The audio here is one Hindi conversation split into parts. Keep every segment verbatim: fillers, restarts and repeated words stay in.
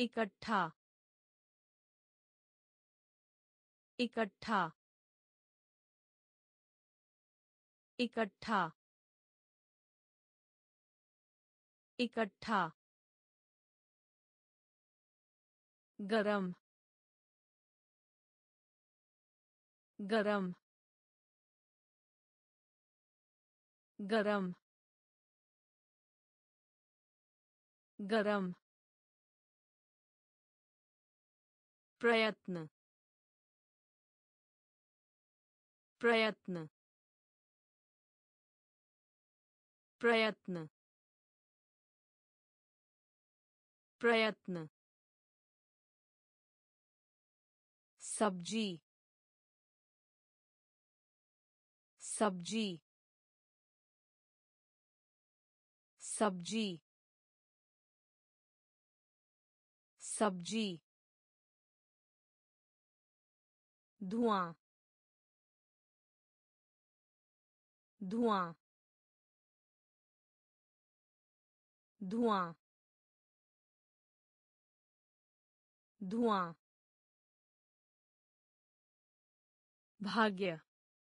इकट्ठा इकट्ठा इकट्ठा इकट्ठा गरम गरम गरम गरम प्रयत्न प्रयत्न प्रयत्न प्रयत्न सब्जी सब्जी सब्जी सब्जी धुआं धुआं धुआं धुआं भाग्य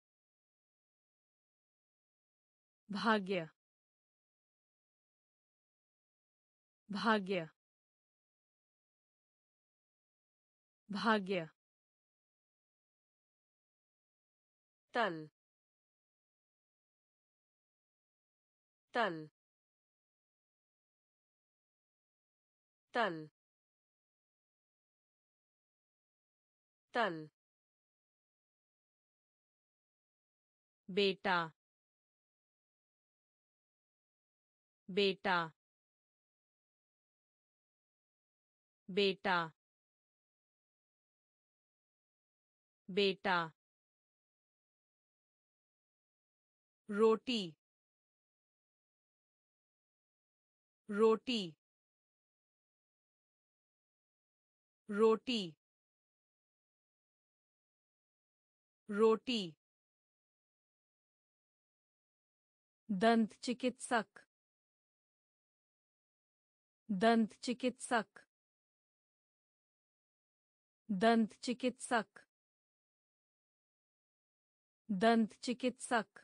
भाग्य भाग्य भाग्य तल तल तल तल बेटा बेटा बेटा बेटा रोटी रोटी रोटी रोटी दंत चिकित्सक दंत चिकित्सक दंत चिकित्सक दंत चिकित्सक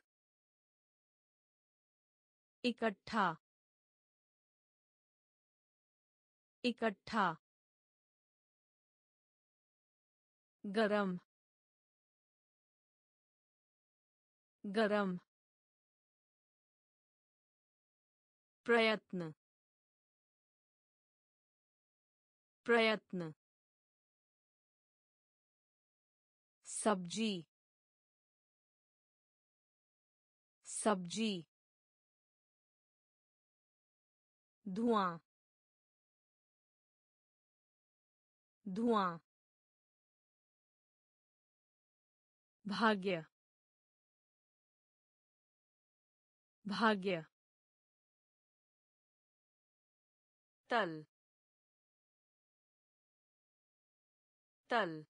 इकट्ठा इकट्ठा गरम गरम प्रयत्न प्रयत्न सब्जी सब्जी धुआं धुआं भाग्य भाग्य तल तल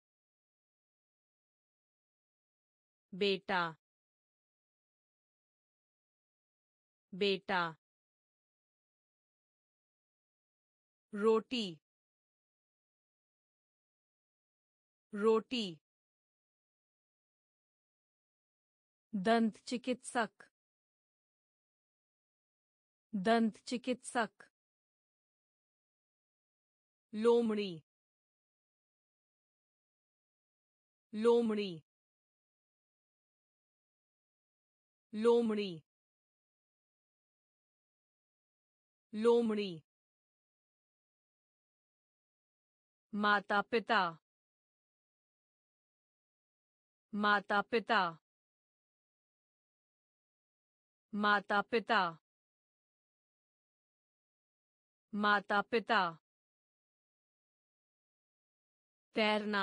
बेटा बेटा रोटी रोटी दंत चिकित्सक दंत चिकित्सक लोमड़ी लोमड़ी लोमड़ी लोमड़ी माता पिता माता पिता माता पिता माता पिता तैरना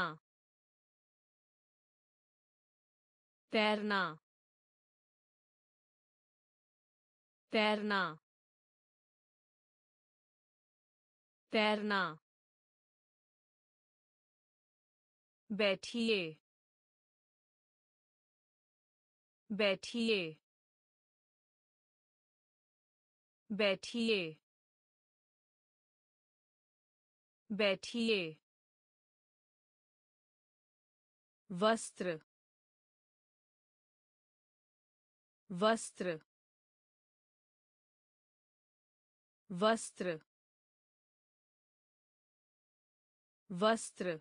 तैरना तैरना तैरना बैठिए बैठिए बैठिए बैठिए वस्त्र वस्त्र वस्त्र वस्त्र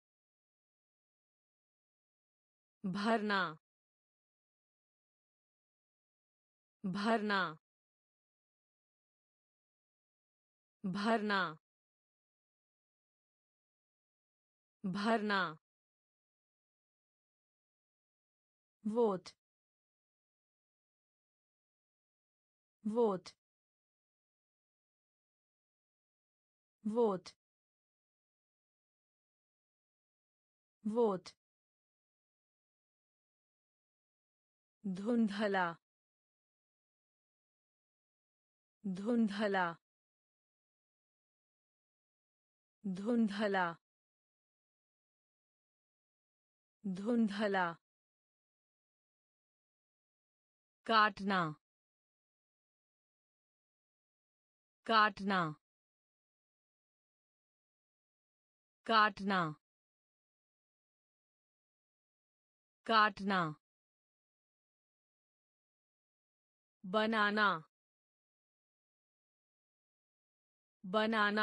भरना भरना भरना भरना वोट वोट वोट वोट धुंधला धुंधला धुंधला धुंधला काटना काटना काटना काटना बनाना बनाना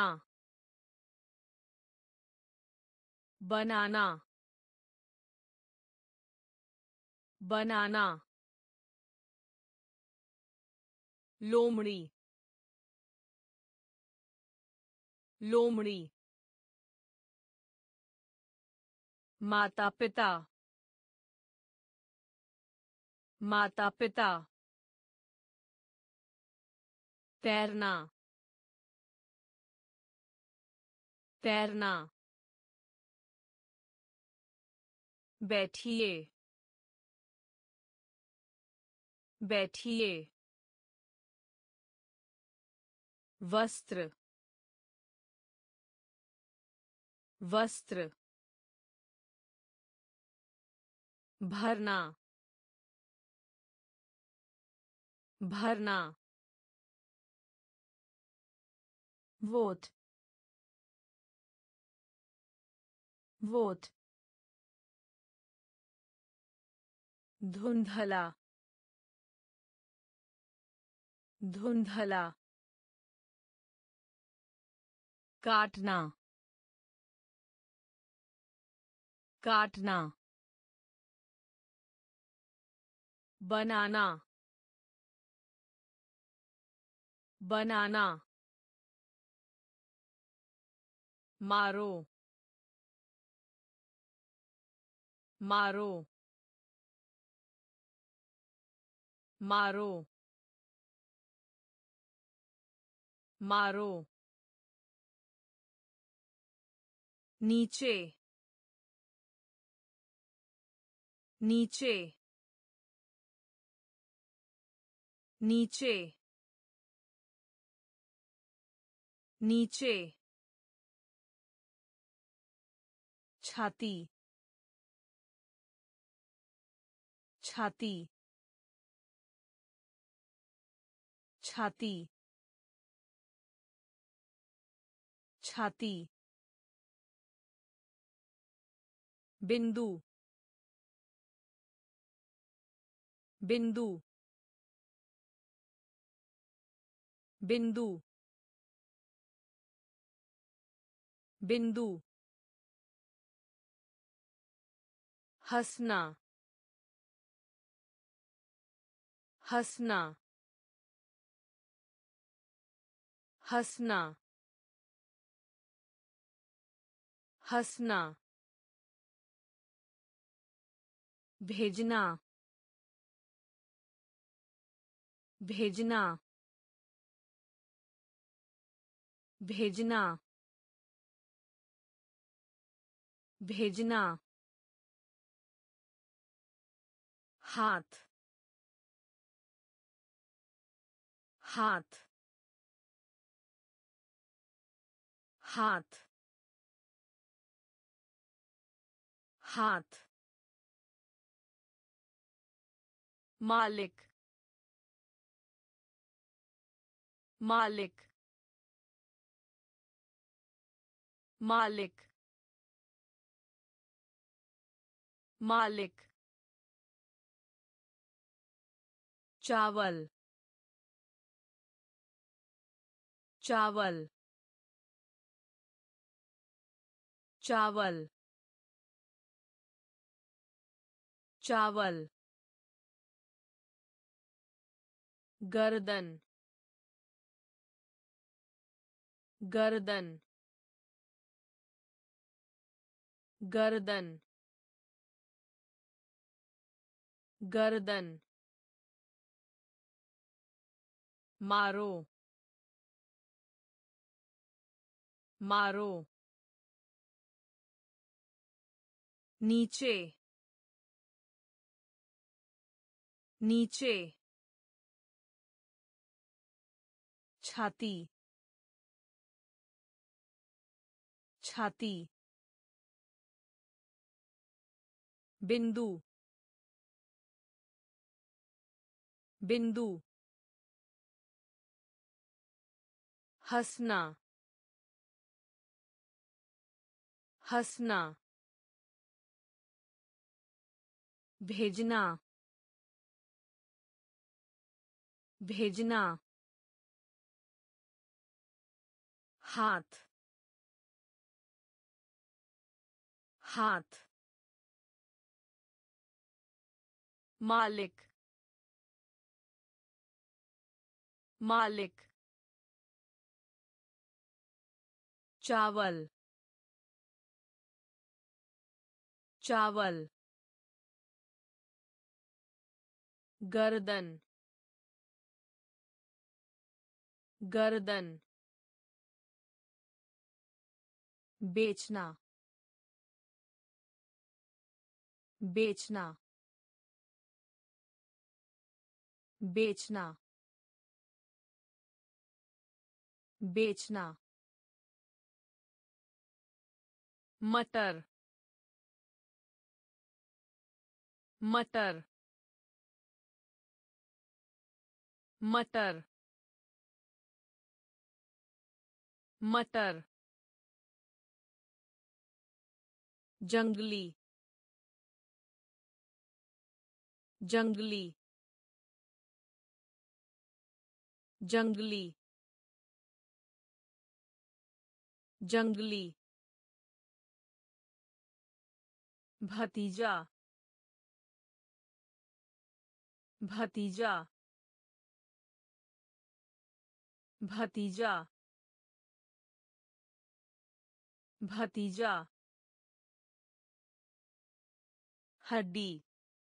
बनाना बनाना लोमड़ी लोमड़ी माता पिता माता पिता तैरना तैरना बैठिए बैठिए वस्त्र वस्त्र भरना भरना वोट वोट धुंधला धुंधला काटना काटना बनाना बनाना मारो मारो मारो मारो नीचे नीचे नीचे नीचे छाती छाती छाती छाती बिंदु बिंदु बिंदु बिंदु हंसना हंसना हंसना हंसना भेजना भेजना भेजना भेजना हाथ हाथ हाथ हाथ मालिक मालिक मालिक मालिक चावल चावल चावल चावल गर्दन गर्दन गर्दन गर्दन मारो मारो नीचे नीचे छाती छाती बिंदु बिंदु हंसना हंसना भेजना भेजना हाथ हाथ मालिक मालिक चावल चावल गर्दन गर्दन बेचना बेचना बेचना बेचना मटर मटर मटर मटर जंगली जंगली जंगली जंगली भतीजा भतीजा भतीजा भतीजा हड्डी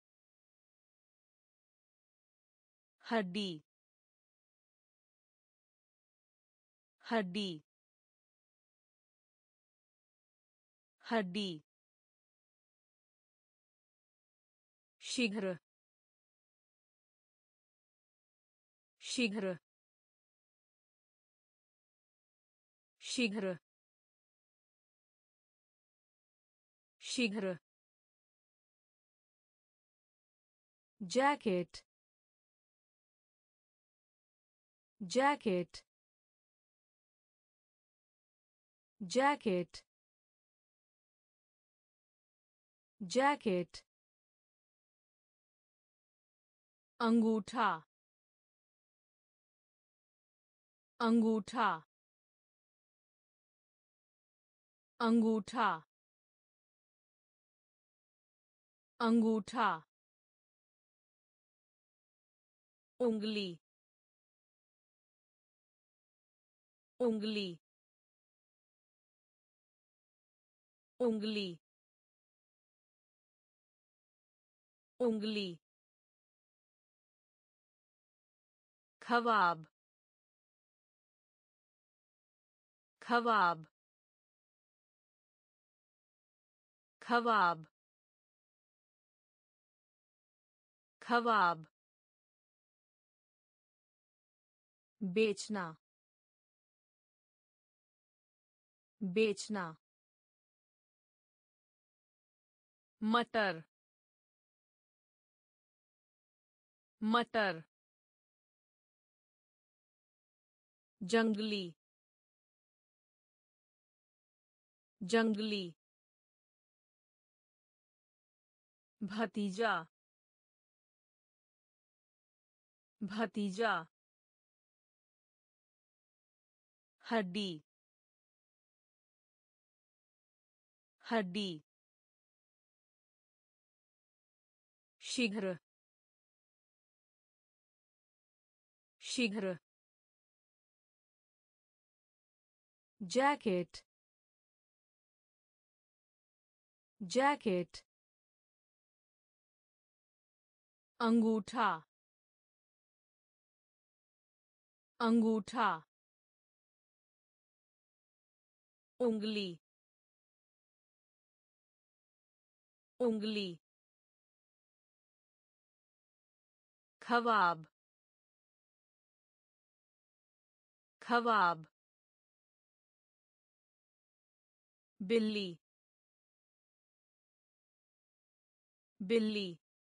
हड्डी हड्डी हड्डी शीघ्र शीघ्र शीघ्र शीघ्र जैकेट जैकेट जैकेट जैकेट अंगूठा अंगूठा अंगूठा अंगूठा उंगली उंगली उंगली उंगली ख़वाब ख़वाब ख़वाब ख़वाब बेचना बेचना मटर मटर जंगली जंगली भतीजा भतीजा हड्डी हड्डी शीघ्र शीघ्र जैकेट जैकेट अंगूठा अंगूठा उंगली उंगली ख्वाब ख्वाब बिल्ली बिल्ली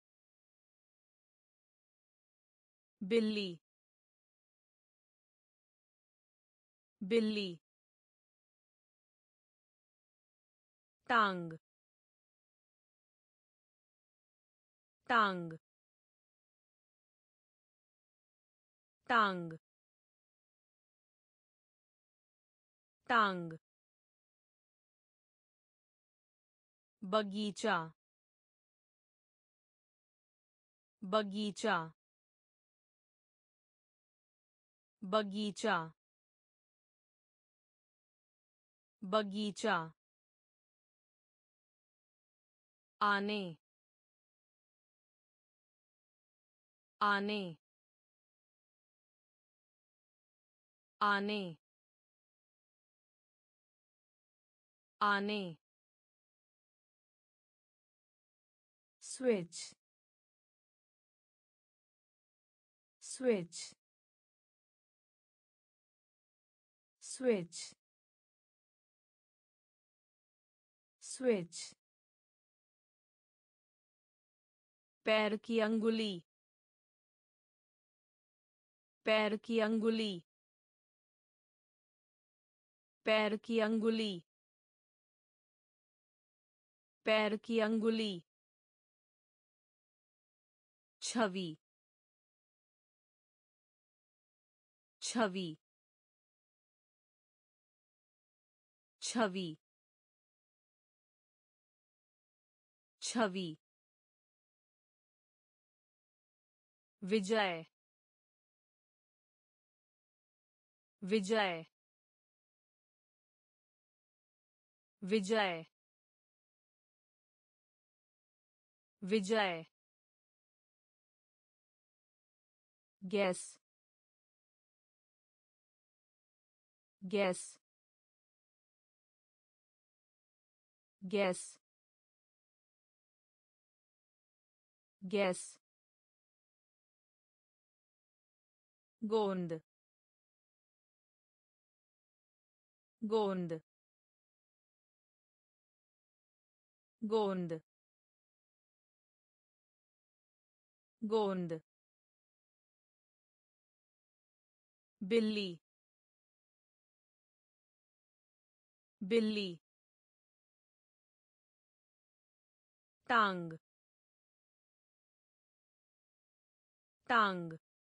बिल्ली बिल्ली टांग टांग टांग टांग बगीचा बगीचा बगीचा बगीचा आने आने आने आने स्विच स्विच स्विच स्विच पैर की अंगुली पैर की अंगुली पैर की अंगुली पैर की अंगुली छवि छवि छवि छवि विजय विजय विजय विजय गैस गैस गैस गैस गोंद गोंद गोंद गोंद बिल्ली बिल्ली टांग टांग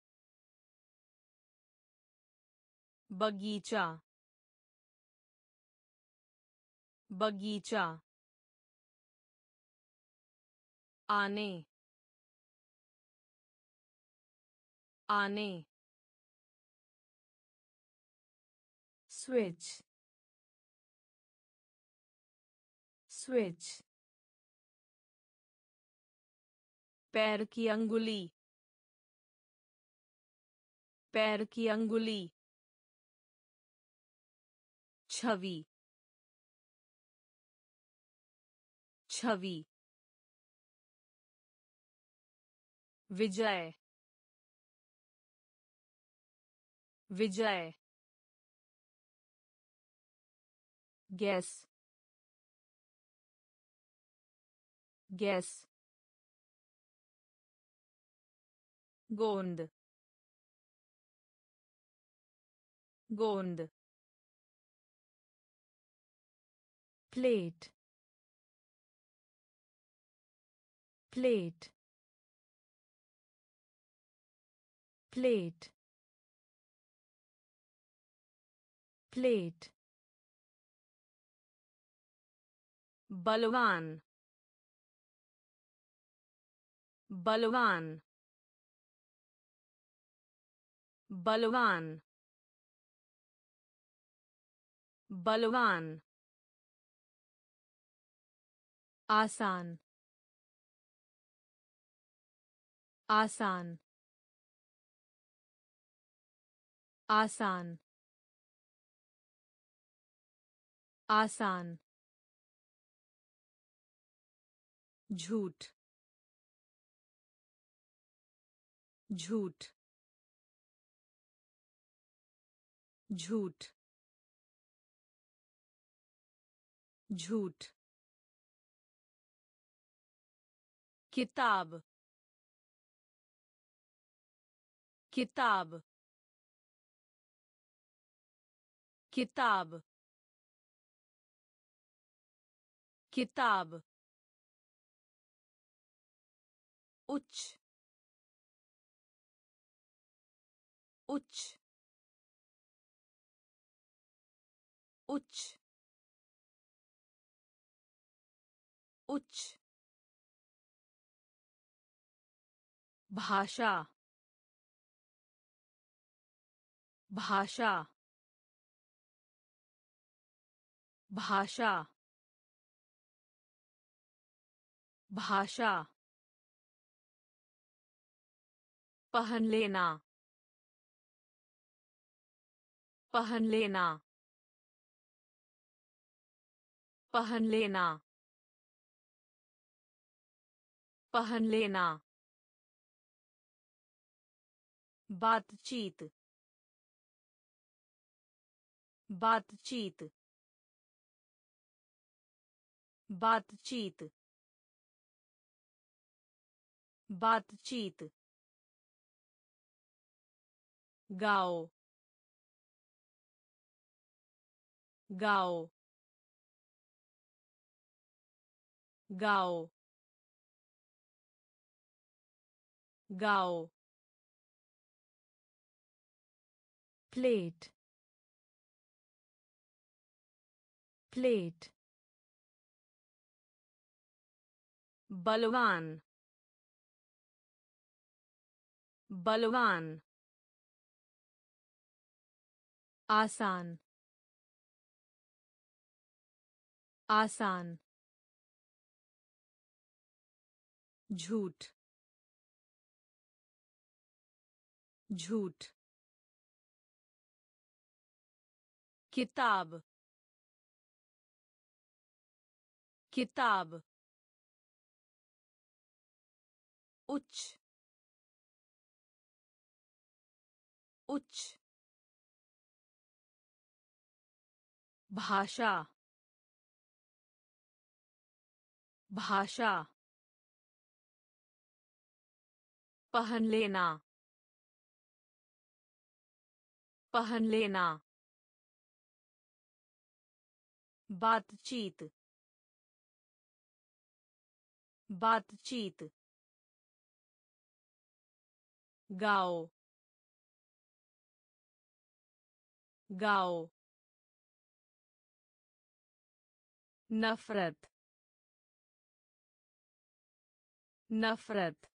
बगीचा बगीचा आने आने स्विच स्विच पैर की अंगुली पैर की अंगुली छवि छवि विजय विजय गैस गैस गोंद गोंद plate plate plate plate बलवान बलवान बलवान बलवान आसान आसान आसान आसान झूठ झूठ झूठ झूठ किताब किताब किताब किताब उच्च उच्च उच्च उच्च भाषा भाषा भाषा भाषा पहन लेना पहन लेना पहन लेना पहन लेना बातचीत बातचीत बातचीत बातचीत गाओ गाओ गाओ गाओ प्लेट प्लेट बलवान बलवान आसान आसान झूठ झूठ किताब किताब उच्च उच्च भाषा भाषा पहन लेना पहन लेना बातचीत बातचीत गाओ गाओ नफरत नफरत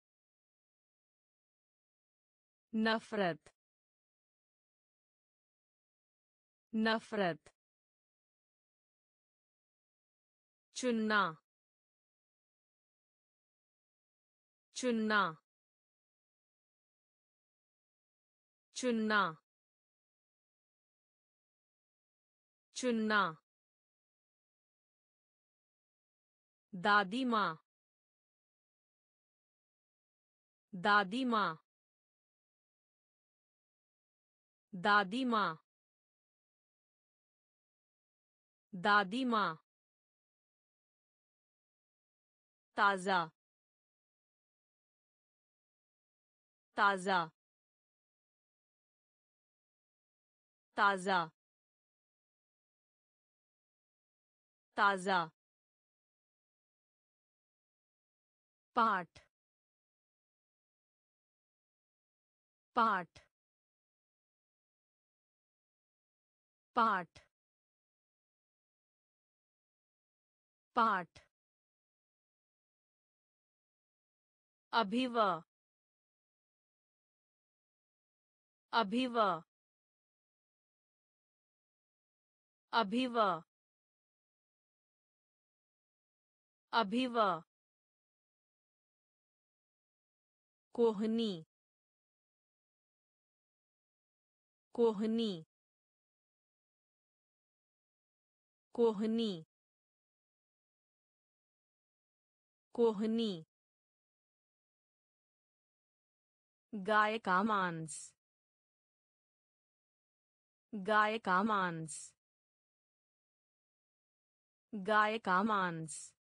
नफरत नफरत चुनना चुनना चुनना चुनना दादी माँ दादी माँ दादी माँ दादी माँ ताज़ा ताज़ा ताज़ा ताजा पाठ पाठ पाठ पाठ अभिवा अभिवा अभिवा अभिवा कोहनी कोहनी कोहनी कोहनी गाय का मांस गाय का मांस गाय का मांस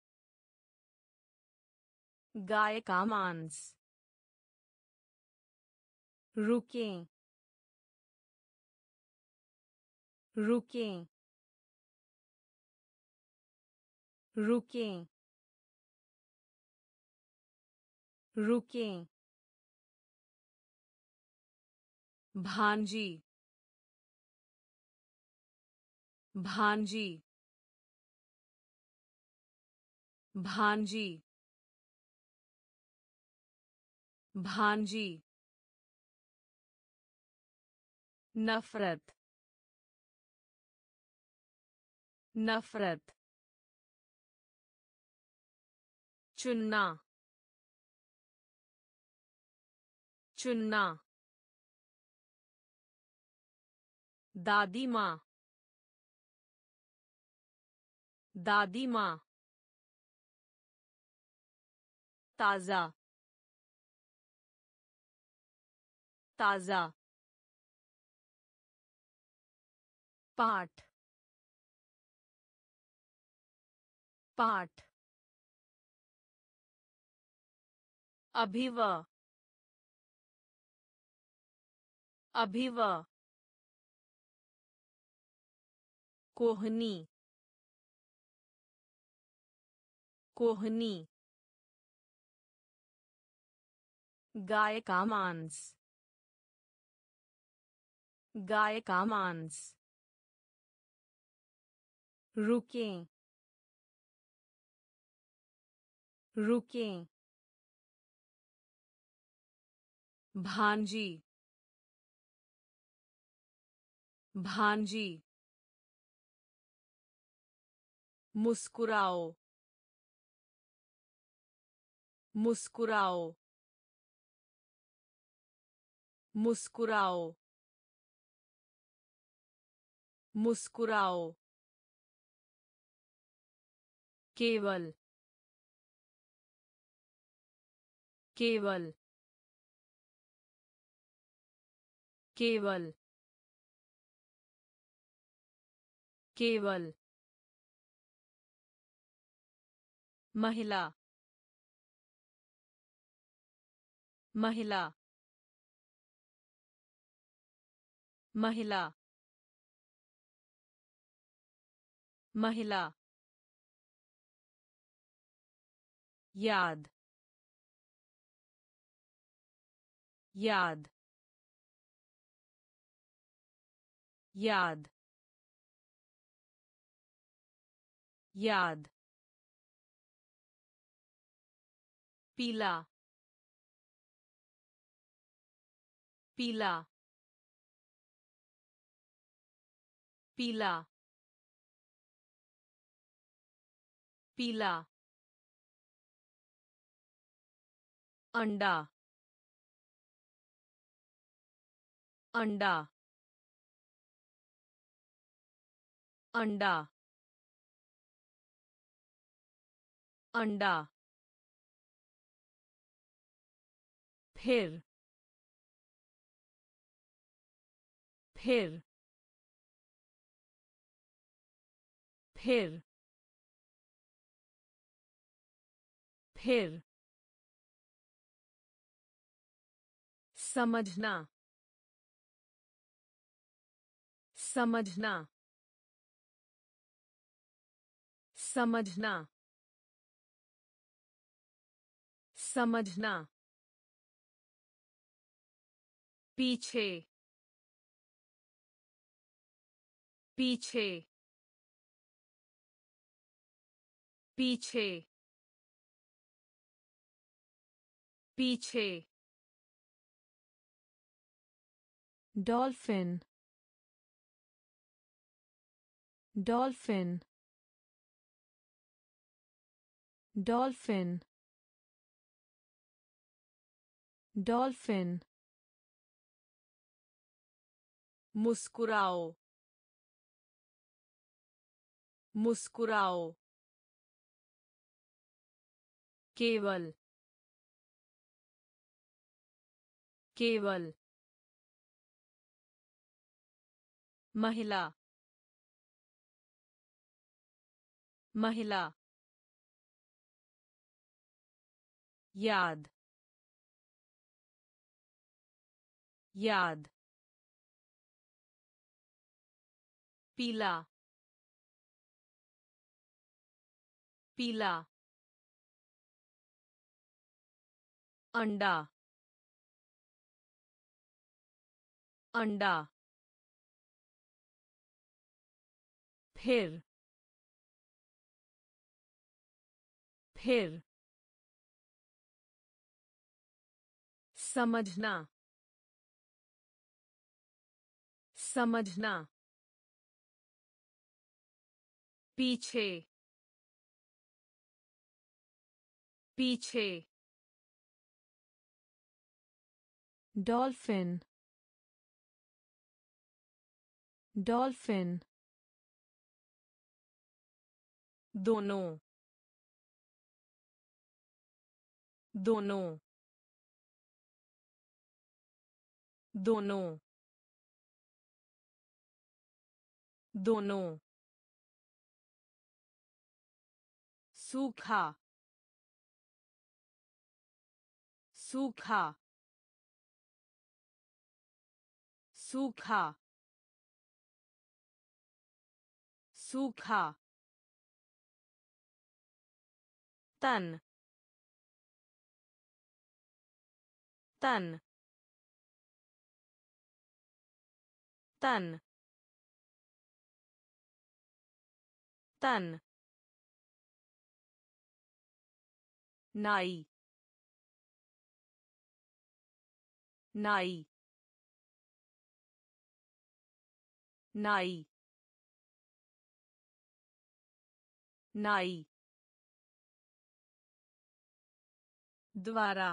गाय का मांस रुकें रुकें रुकें रुकें भांजी भांजी भांजी भांजी नफरत नफरत चुनना चुनना दादी माँ दादी माँ ताजा ताजा पाठ पाठ अभिवा अभिवा कोहनी कोहनी गाय का मांस गाय का मांस रुकें रुकें भांजी भांजी मुस्कुराओ मुस्कुराओ मुस्कुराओ मुस्कुराओ केवल केवल केवल केवल महिला महिला महिला महिला याद याद याद याद पीला पीला पीला पीला अंडा अंडा अंडा अंडा फिर फिर फिर फिर समझना समझना समझना समझना पीछे पीछे पीछे पीछे डॉल्फिन डॉल्फिन डॉल्फिन डॉल्फिन मुस्कुराओ मुस्कुराओ केवल केवल महिला महिला याद याद पीला पीला अंडा अंडा फिर फिर समझना समझना पीछे पीछे डॉल्फिन डॉल्फिन दोनों दोनों दोनों दोनों सूखा सूखा सूखा सूखा तन तन तन तन नाई नाई नाई नाई द्वारा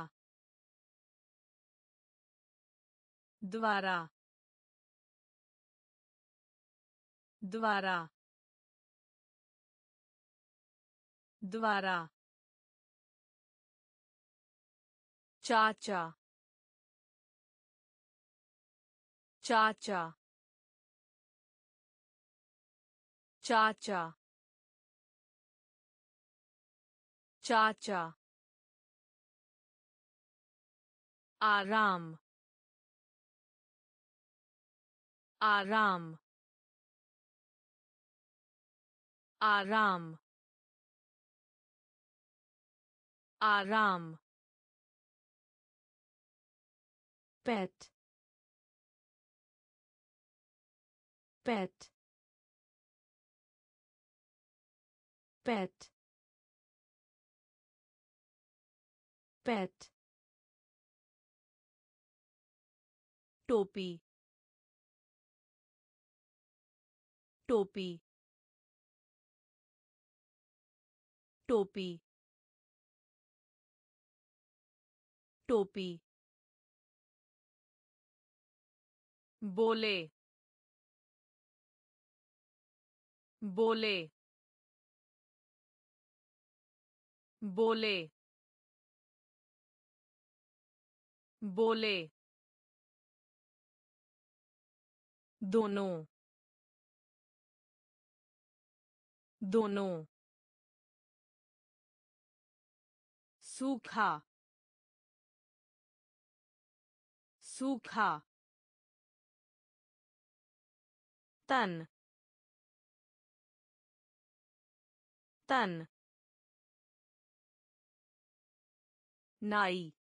द्वारा द्वारा द्वारा चाचा चाचा चाचा चाचा आराम आराम आराम आराम पेट पेट पेट पेट टोपी टोपी टोपी टोपी बोले बोले बोले बोले दोनों दोनों सूखा सूखा तन तन नाई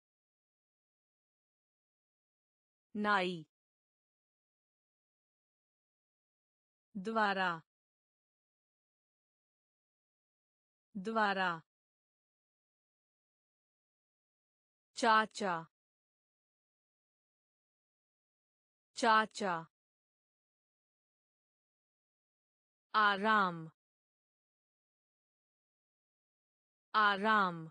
नाई द्वारा द्वारा चाचा चाचा आराम आराम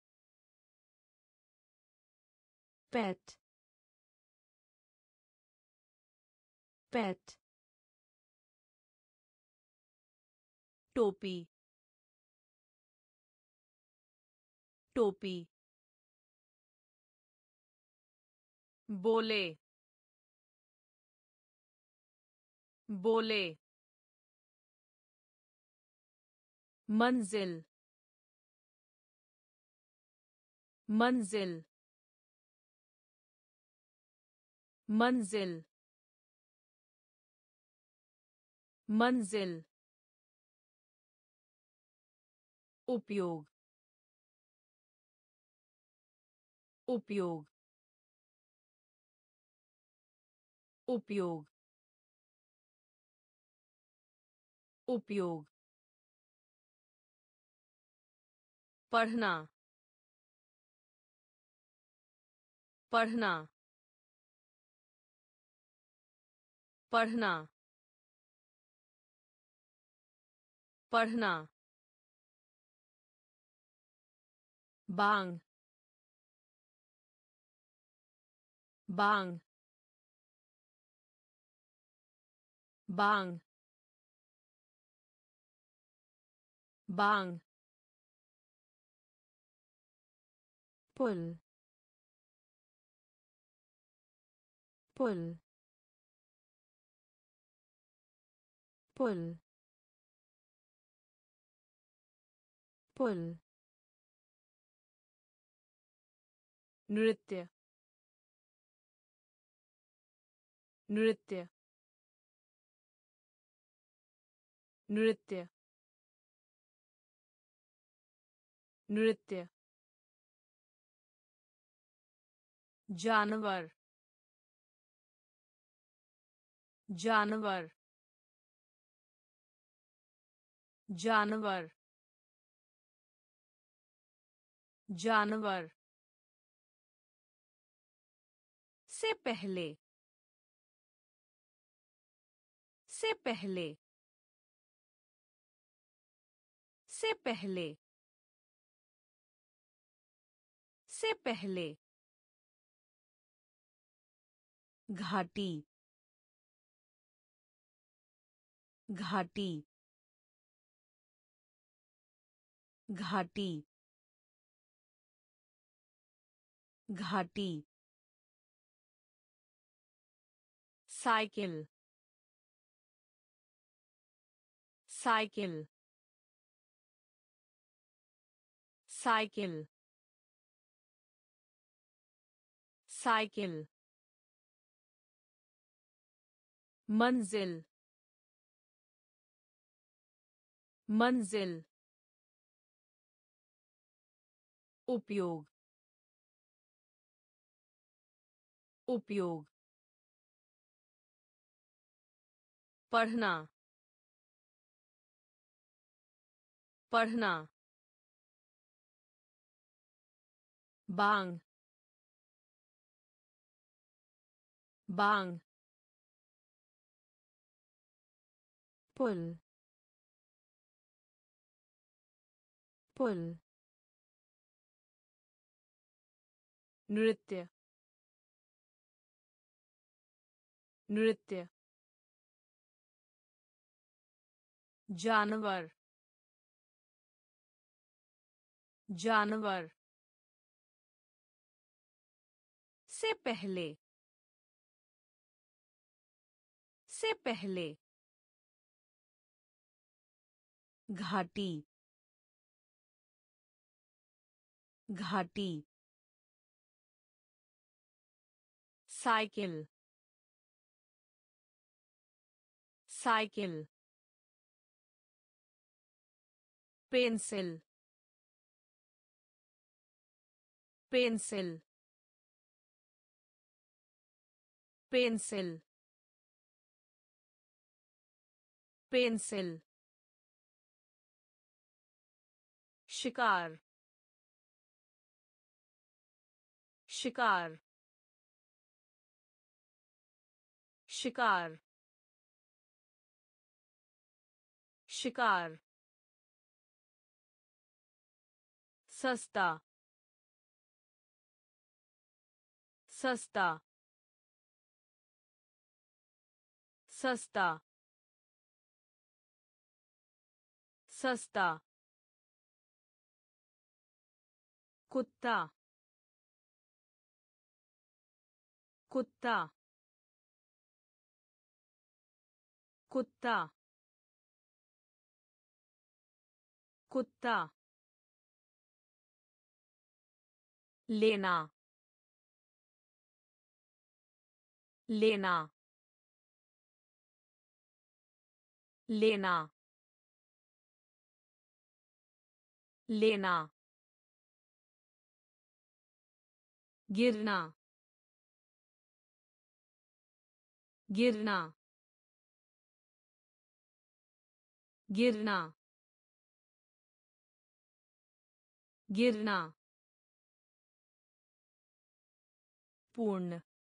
पेट पेट टोपी टोपी बोले बोले मंजिल मंजिल मंजिल मंजिल उपयोग उपयोग उपयोग उपयोग पढ़ना पढ़ना पढ़ना पढ़ना बांग बांग बांग बांग पुल पुल पुल पुल नृत्य नृत्य नृत्य नृत्य जानवर जानवर जानवर जानवर से पहले से पहले से पहले से पहले घाटी घाटी घाटी घाटी साइकिल साइकिल साइकिल साइकिल मंजिल मंजिल उपयोग उपयोग पढ़ना पढ़ना बांग बांग पुल पुल नृत्य नृत्य जानवर जानवर से पहले से पहले घाटी घाटी cycle cycle pencil pencil pencil pencil शिकार शिकार शिकार शिकार सस्ता सस्ता सस्ता सस्ता कुत्ता कुत्ता कुत्ता कुत्ता लेना लेना लेना लेना गिरना गिरना गिरना गिरना पूर्ण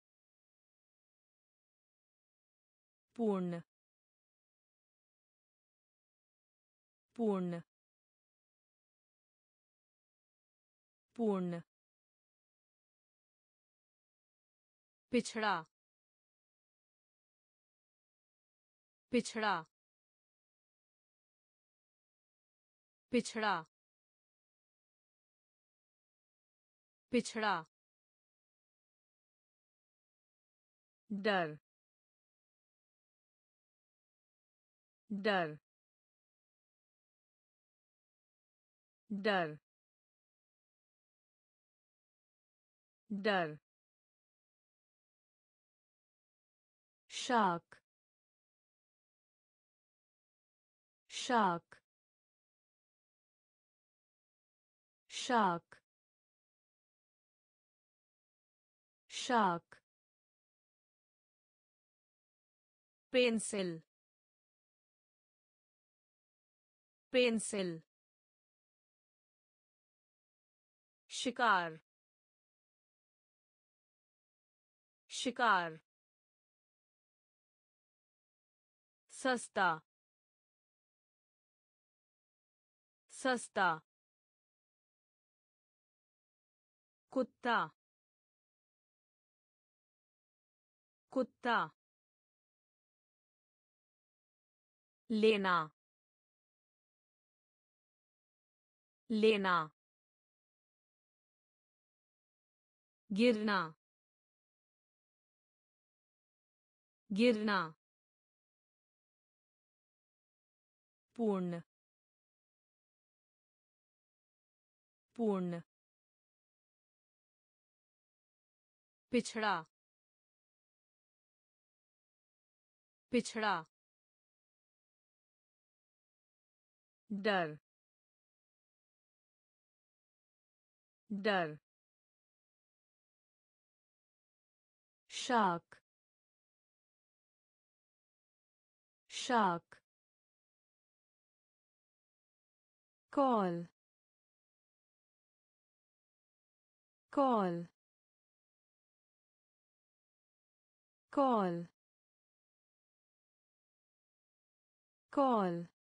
पूर्ण पूर्ण पूर्ण पिछड़ा पिछड़ा पिछड़ा पिछड़ा डर डर डर डर शाक शाक शाक शाक पेंसिल पेंसिल शिकार शिकार सस्ता सस्ता कुत्ता कुत्ता लेना लेना गिरना गिरना पूर्ण पूर्ण पिछड़ा पिछड़ा डर डर शाक शाक कॉल कॉल कॉल कॉल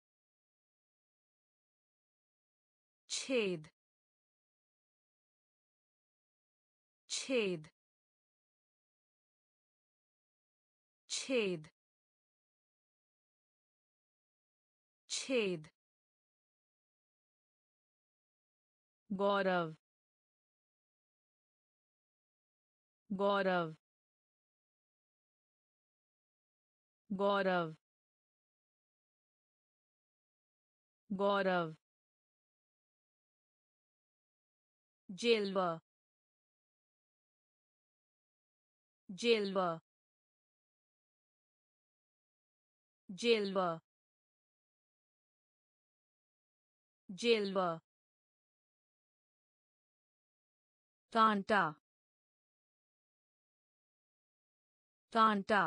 छेद छेद छेद छेद गौरव गौरव गौरव गौरव जेलवा जेलवा जेलवा जेलवा कांटा कांटा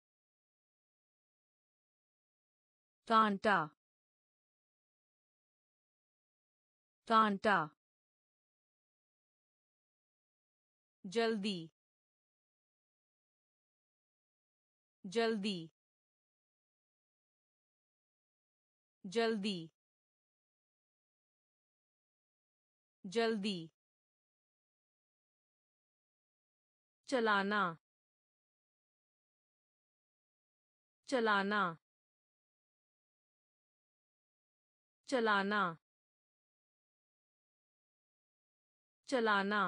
कांटा कांटा जल्दी जल्दी जल्दी जल्दी चलाना चलाना चलाना चलाना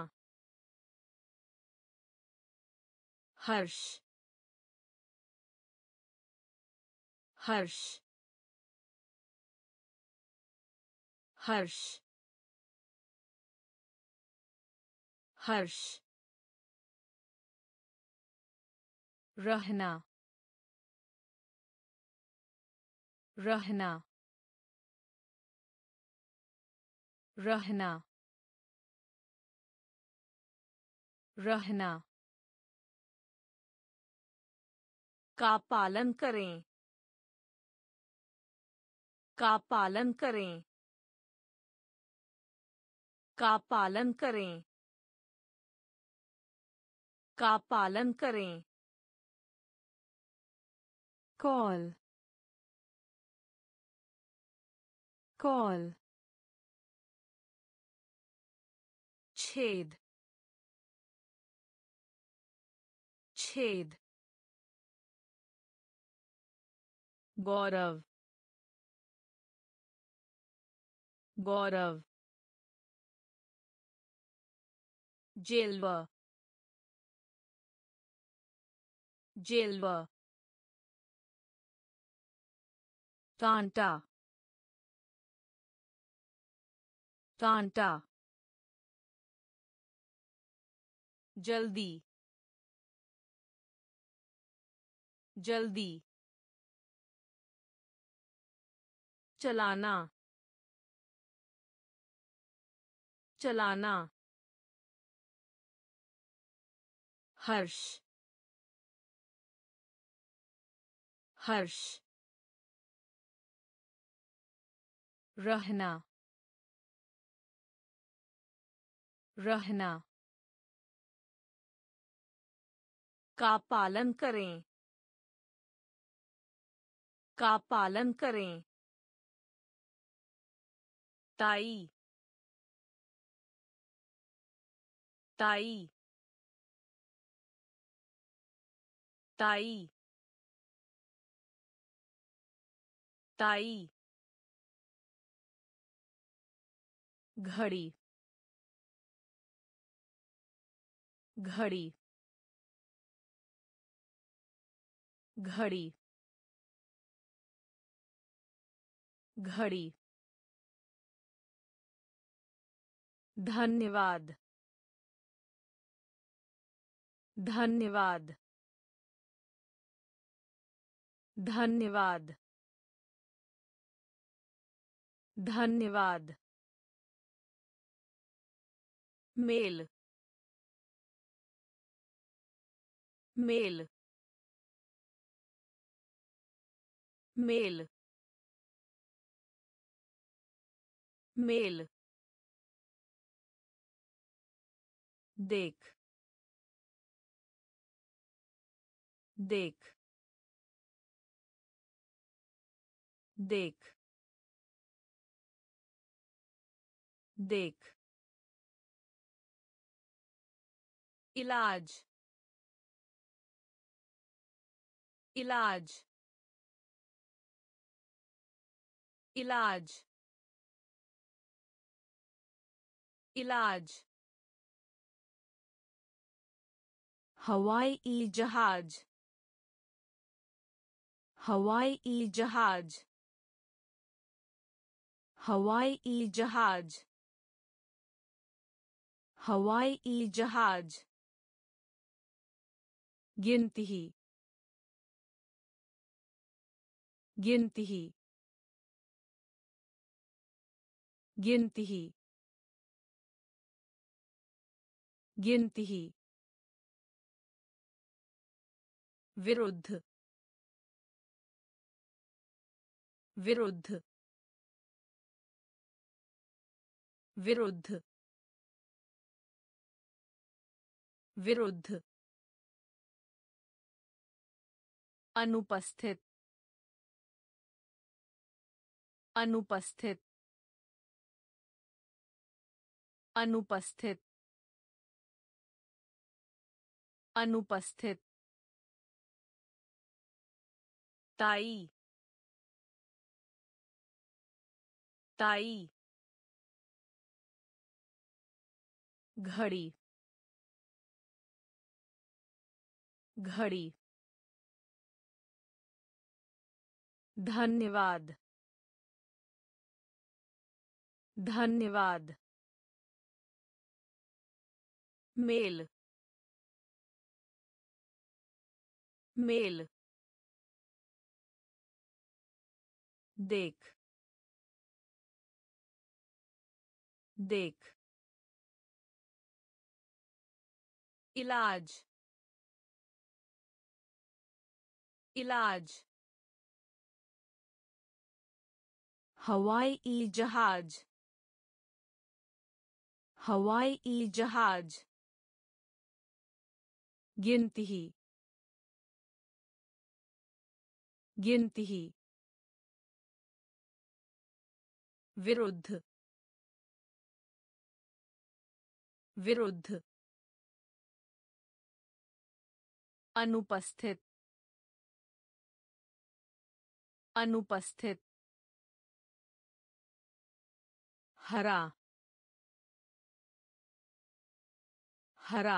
हर्ष हर्ष हर्ष हर्ष रहना रहना रहना रहना का पालन करें का पालन करें का पालन करें का पालन करें कॉल कॉल छेद छेद गौरव गौरव जेलवा जेलवा कांटा कांटा जल्दी जल्दी चलाना चलाना हर्ष हर्ष रहना रहना का पालन करें का पालन करें ताई ताई ताई ताई घड़ी घड़ी घड़ी घड़ी धन्यवाद धन्यवाद धन्यवाद धन्यवाद मेल मेल मेल मेल देख देख देख देख इलाज इलाज इलाज इलाज हवाई जहाज हवाई जहाज हवाई जहाज हवाई जहाज गिनती गिनती गिनती ही गिनती ही विरुद्ध विरुद्ध विरुद्ध विरुद्ध अनुपस्थित अनुपस्थित अनुपस्थित अनुपस्थित ताई ताई घड़ी घड़ी धन्यवाद धन्यवाद मेल मेल देख देख इलाज इलाज हवाई जहाज हवाई जहाज गिनती ही गिनती ही विरुद्ध विरुद्ध अनुपस्थित अनुपस्थित हरा हरा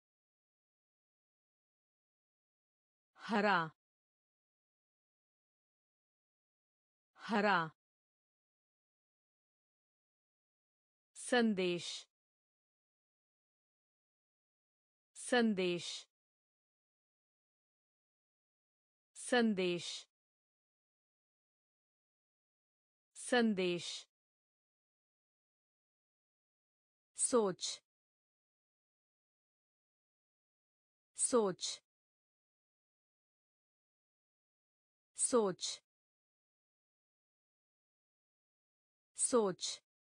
हरा हरा संदेश संदेश संदेश संदेश सोच सोच सोच सोच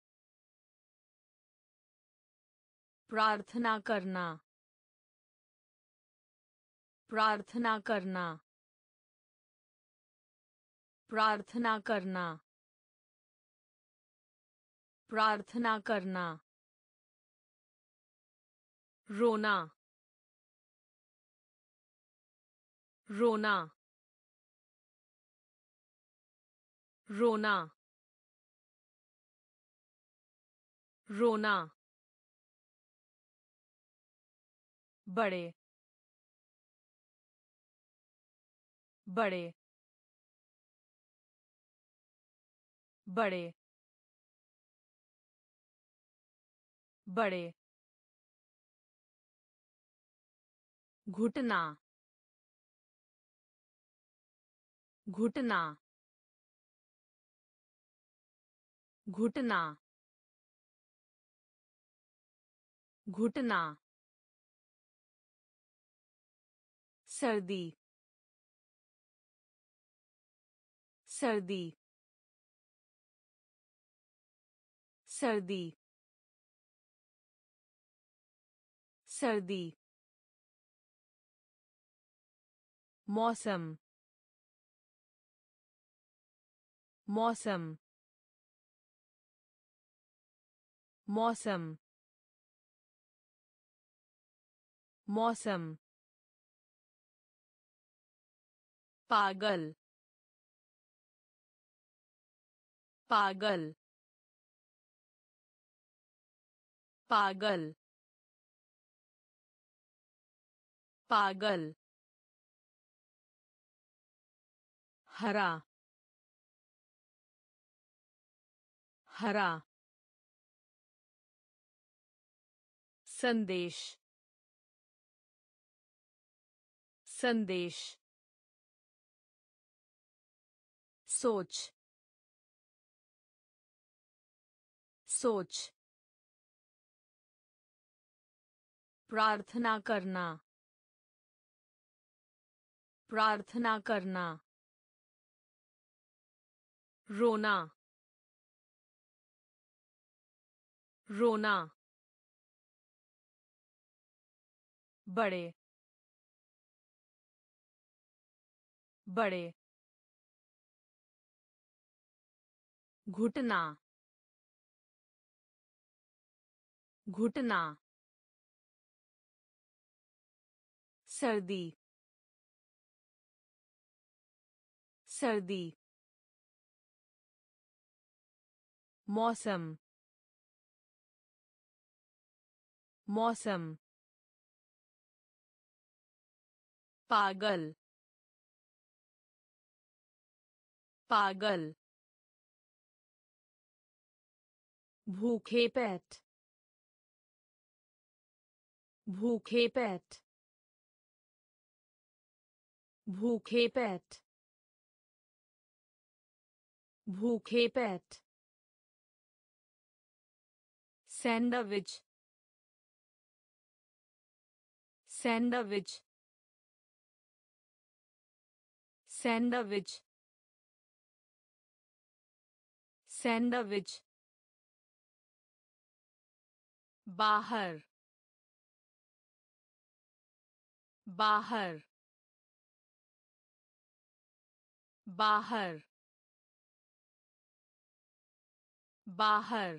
प्रार्थना करना प्रार्थना करना प्रार्थना करना प्रार्थना करना रोना रोना रोना रोना बड़े बड़े बड़े बड़े घुटना घुटना घुटना घुटना सर्दी सर्दी सर्दी सर्दी मौसम मौसम मौसम मौसम पागल पागल पागल पागल हरा हरा संदेश संदेश सोच सोच प्रार्थना करना प्रार्थना करना रोना रोना बड़े बड़े घुटना घुटना सर्दी सर्दी मौसम मौसम पागल पागल भूखे पेट भूखे पेट भूखे पेट भूखे पेट सैंडविच सैंडविच सैंडविच सैंडविच बाहर बाहर बाहर बाहर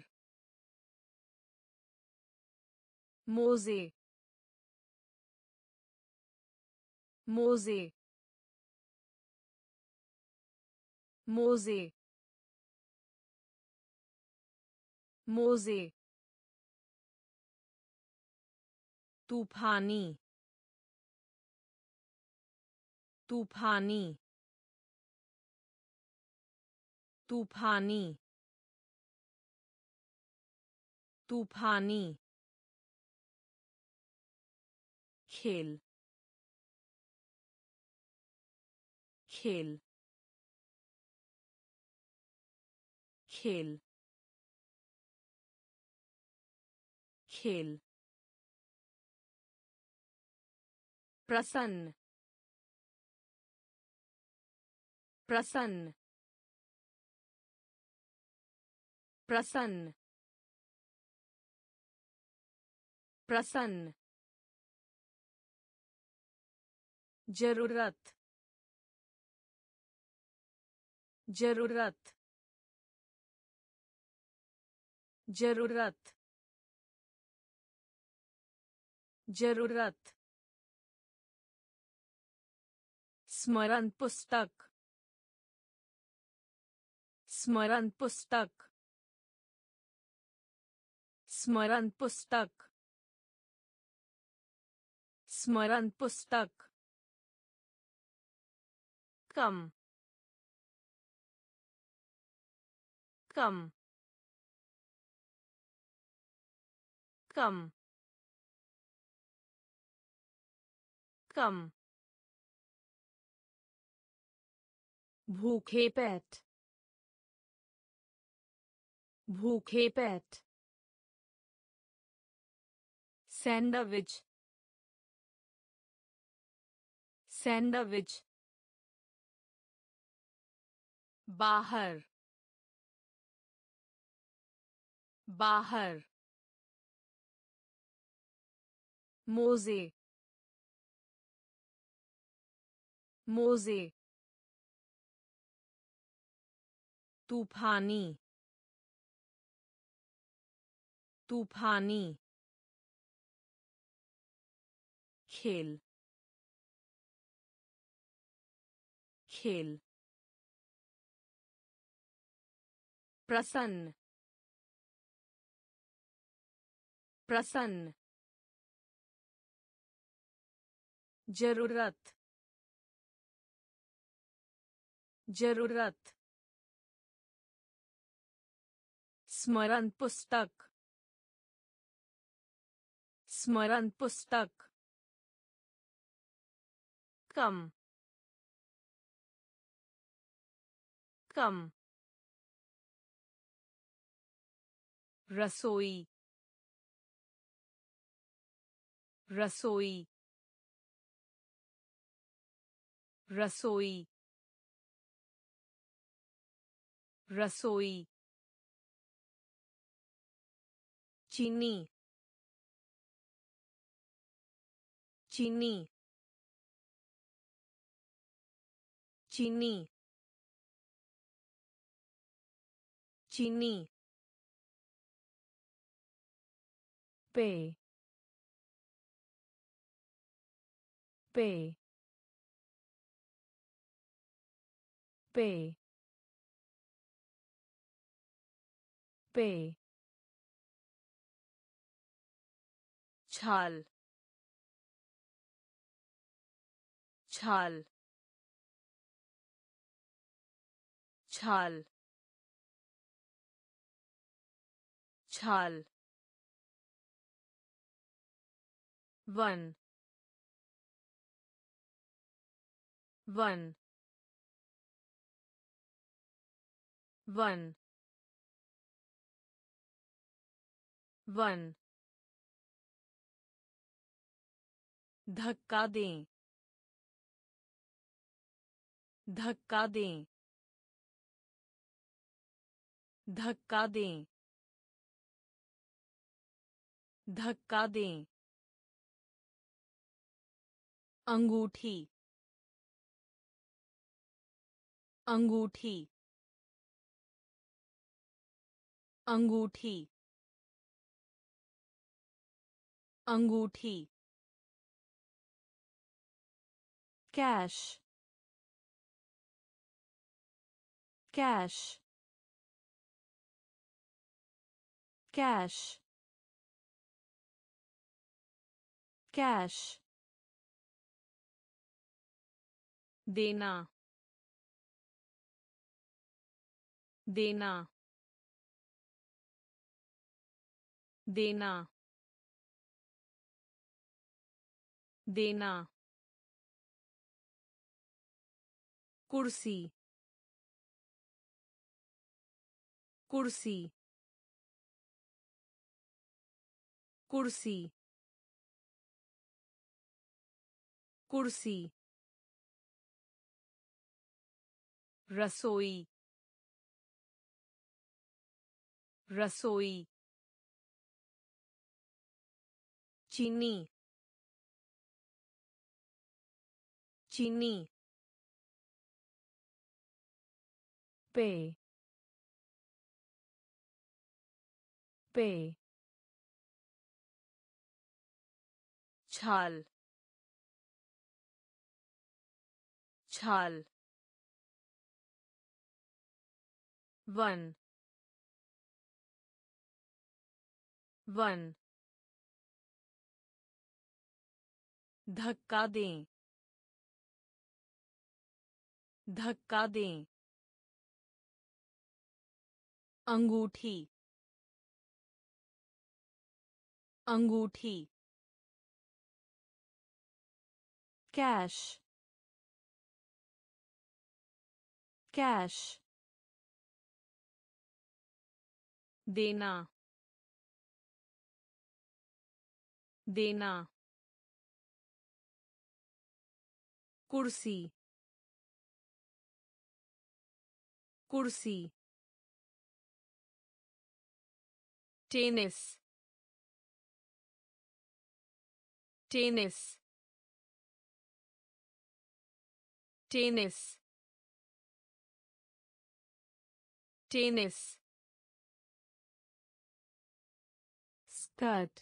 मोजे मोजे मोजे मोजे तूफानी तूफानी तूफानी तूफानी खेल खेल खेल खेल प्रसन्न प्रसन्न प्रसन्न प्रसन्न जरूरत जरूरत जरूरत जरूरत स्मरण पुस्तक स्मरण पुस्तक स्मरण पुस्तक स्मरण पुस्तक कम कम कम कम भूखे पेट भूखे पेट सैंडविच सैंडविच बाहर बाहर मोजे मोजे तूफानी तूफानी खेल खेल प्रसन्न प्रसन्न जरूरत जरूरत स्मरण पुस्तक स्मरण पुस्तक कम कम रसोई रसोई रसोई रसोई चीनी चीनी चीनी चीनी पे पे पे पे छाल छाल छाल छाल वन वन वन वन धक्का दें धक्का दें धक्का दें धक्का दें अंगूठी अंगूठी अंगूठी अंगूठी कैश कैश कैश कैश देना देना देना देना कुर्सी कुर्सी कुर्सी कुर्सी रसोई रसोई चीनी चीनी पे पे छाल छाल वन वन धक्का दें धक्का दें अंगूठी अंगूठी कैश कैश देना देना कुर्सी कुर्सी tennis tennis tennis tennis skirt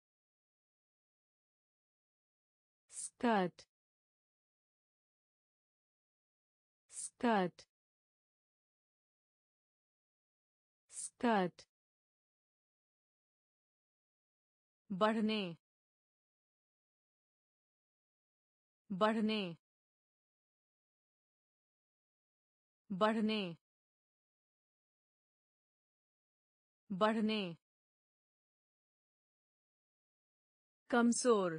skirt skirt skirt बढ़ने बढ़ने बढ़ने बढ़ने कमजोर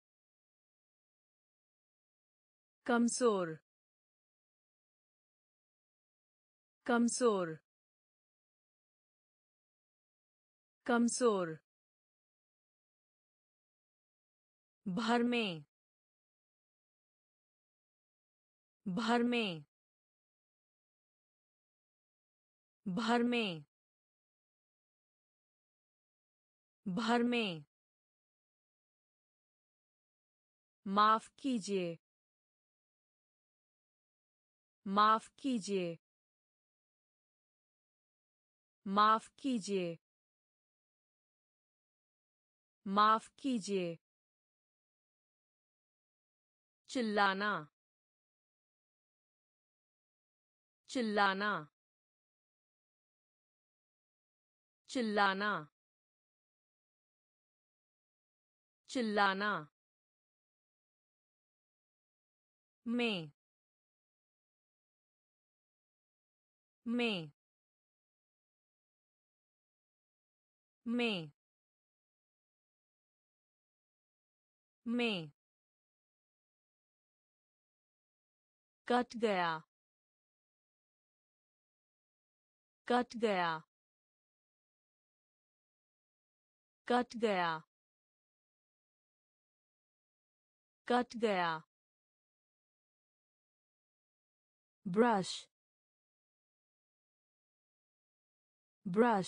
कमजोर कमजोर कमजोर भर में भर में भर में भर में माफ कीजिए माफ कीजिए माफ कीजिए माफ कीजिए चिल्लाना चिल्लाना चिल्लाना चिल्लाना में में में में कट गया कट गया कट गया कट गया brush brush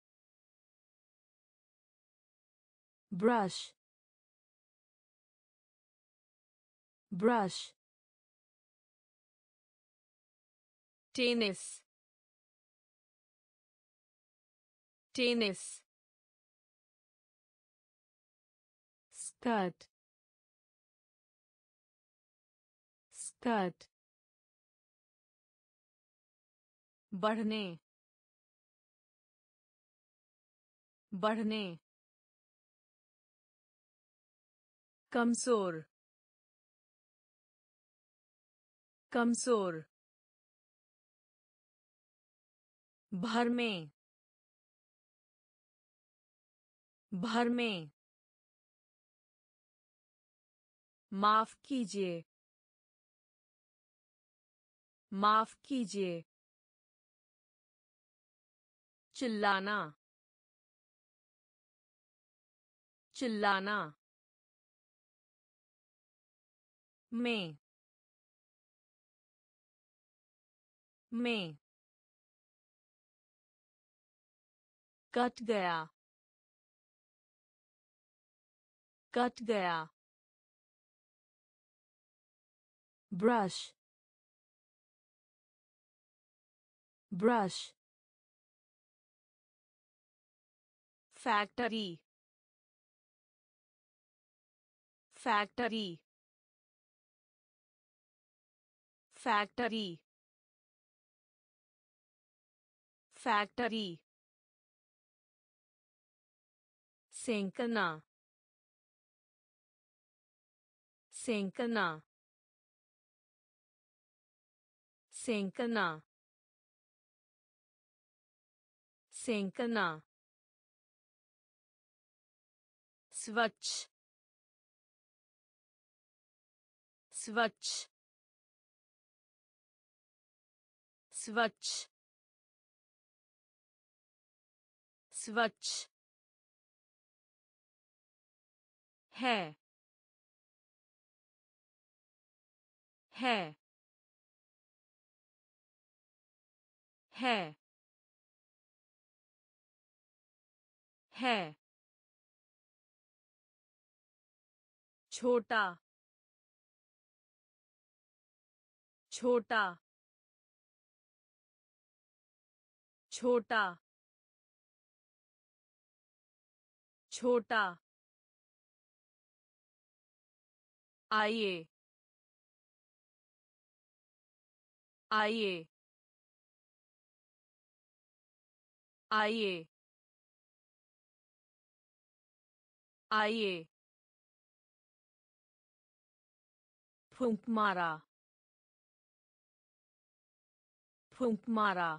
brush brush tennis tennis skirt skirt बढ़ने बढ़ने कमजोर कमजोर भर में भर में माफ कीजिए माफ कीजिए चिल्लाना चिल्लाना में में कट गया कट गया brush brush factory factory factory factory सेंकना सेंकना सेंकना सेंकना स्वच्छ स्वच्छ स्वच्छ स्वच्छ है है है है छोटा छोटा छोटा छोटा आइए आइए आइए आइए फूंक मारा फूंक मारा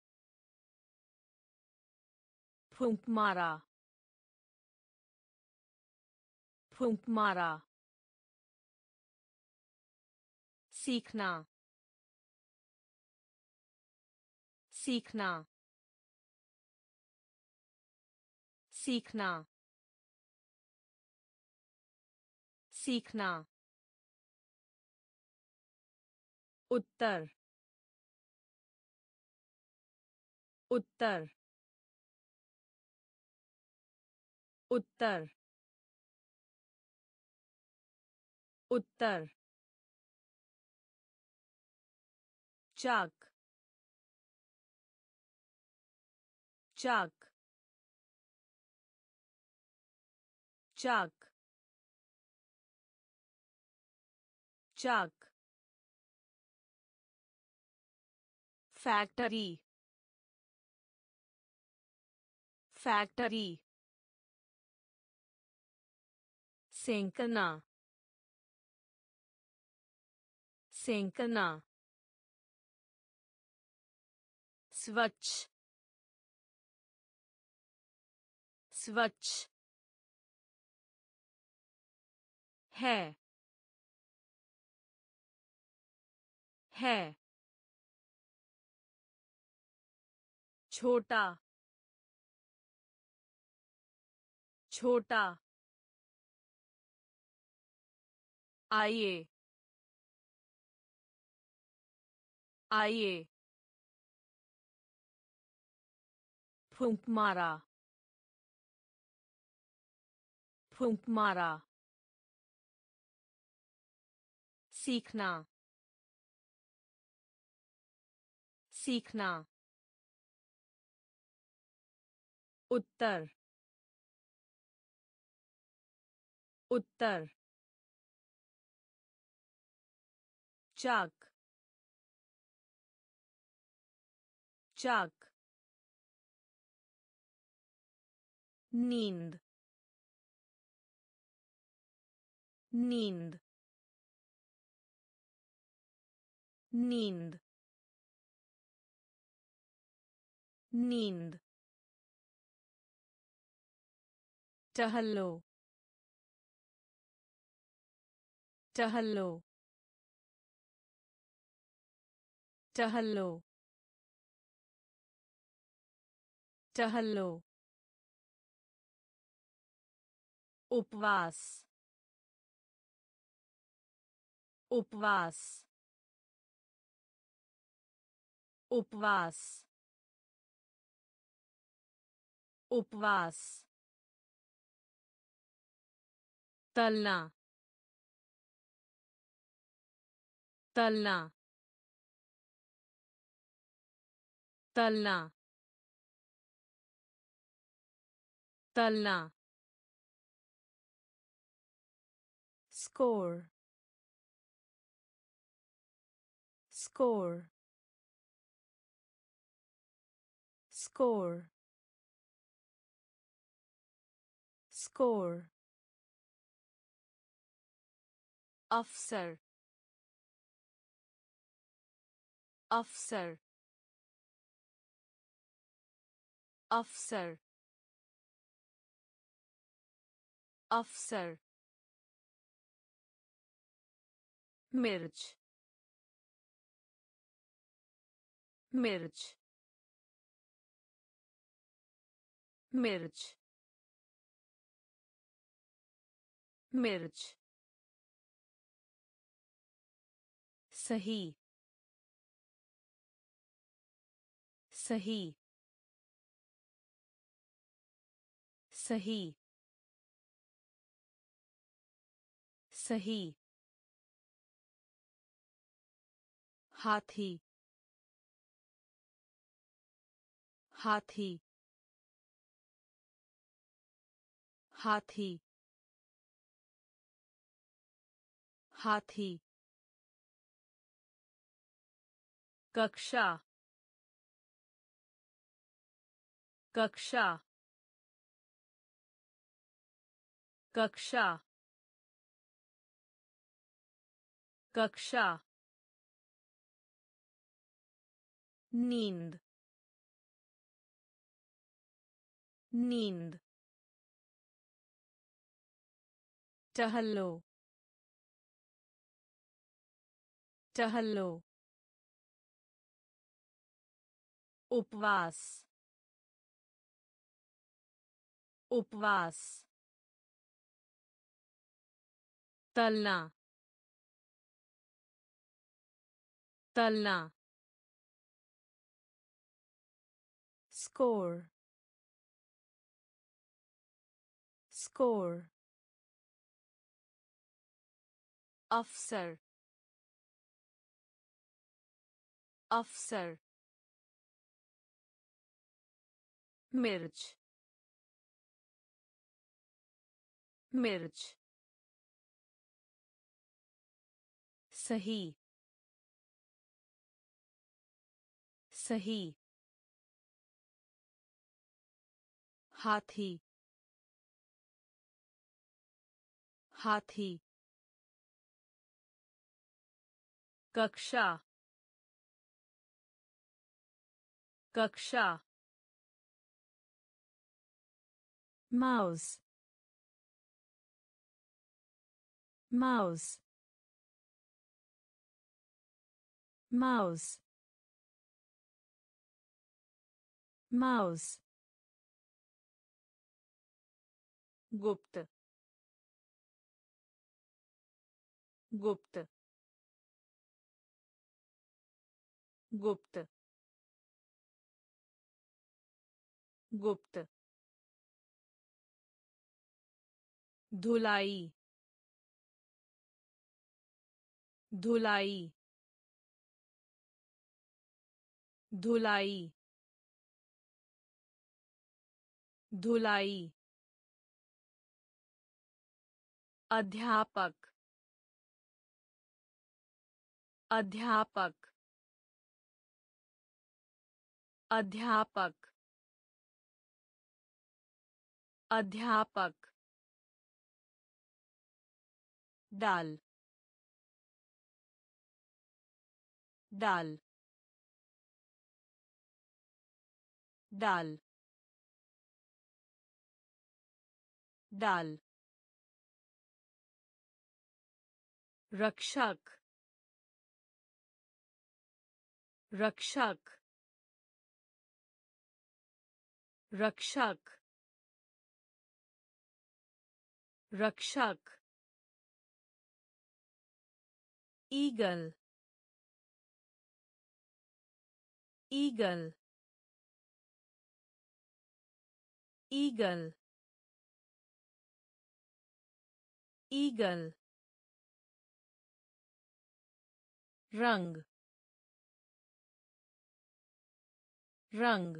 फूंक मारा फूंक मारा सीखना सीखना सीखना सीखना उत्तर उत्तर उत्तर उत्तर चाक चाक चाक चाक फैक्ट्री फैक्ट्री सेंकना सेंकना स्वच्छ स्वच्छ है है छोटा छोटा आइए आइए फूंक मारा फूंक मारा सीखना सीखना उत्तर उत्तर चाक चाक नींद नींद नींद नींद टहलो टहलो टहलो टहलो उपवास उपवास उपवास उपवास तलना तलना तलना तलना score score score score अफसर अफसर अफसर अफसर मिर्च मिर्च मिर्च मिर्च सही सही सही सही हाथी हाथी हाथी हाथी कक्षा कक्षा कक्षा कक्षा नींद नींद टहलो टहलो उपवास उपवास तलना तलना स्कोर स्कोर अफसर अफसर मिर्च मिर्च सही सही हाथी हाथी कक्षा कक्षा माउस माउस माउस माउस गुप्त गुप्त गुप्त गुप्त धुलाई धुलाई धुलाई धुलाई अध्यापक अध्यापक अध्यापक अध्यापक डाल डाल डाल डाल रक्षक रक्षक रक्षक रक्षक ईगल ईगल ईगल ईगल रंग रंग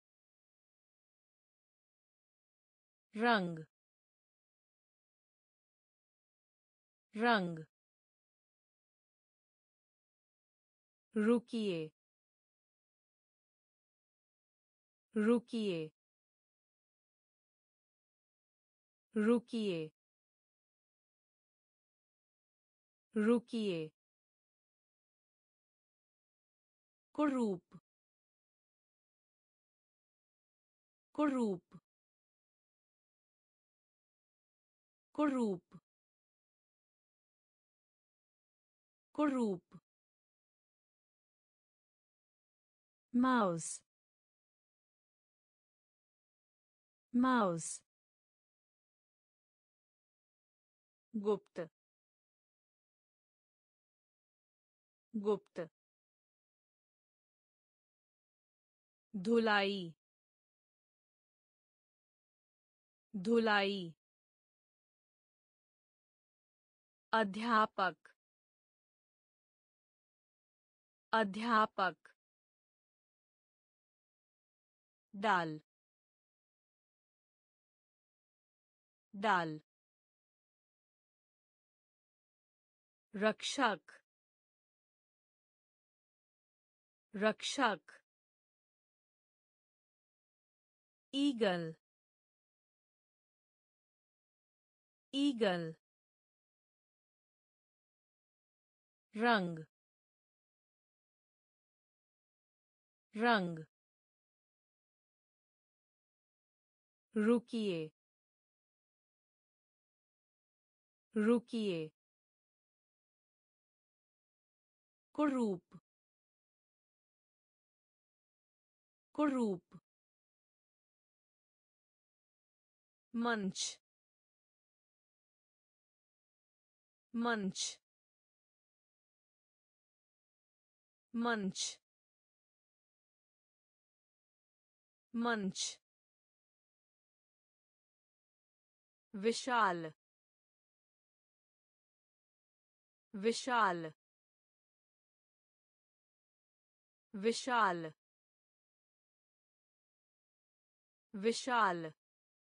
रंग रंग रुकिए रुकिए रुकिए रुकिए कुरूप कुरूप कुरूप कुरूप माउस माउस गुप्त गुप्त धुलाई धुलाई अध्यापक अध्यापक डाल डाल रक्षक रक्षक ईगल ईगल रंग रंग रुकिए रुकिए कुरूप कुरूप मंच मंच मंच मंच विशाल विशाल विशाल विशाल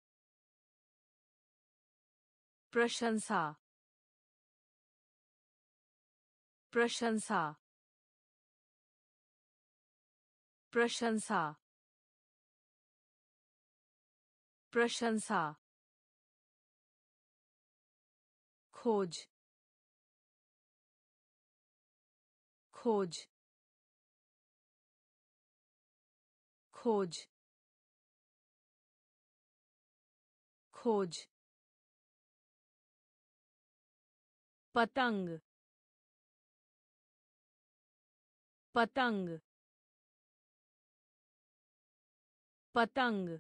प्रशंसा प्रशंसा प्रशंसा प्रशंसा खोज खोज खोज खोज पतंग पतंग पतंग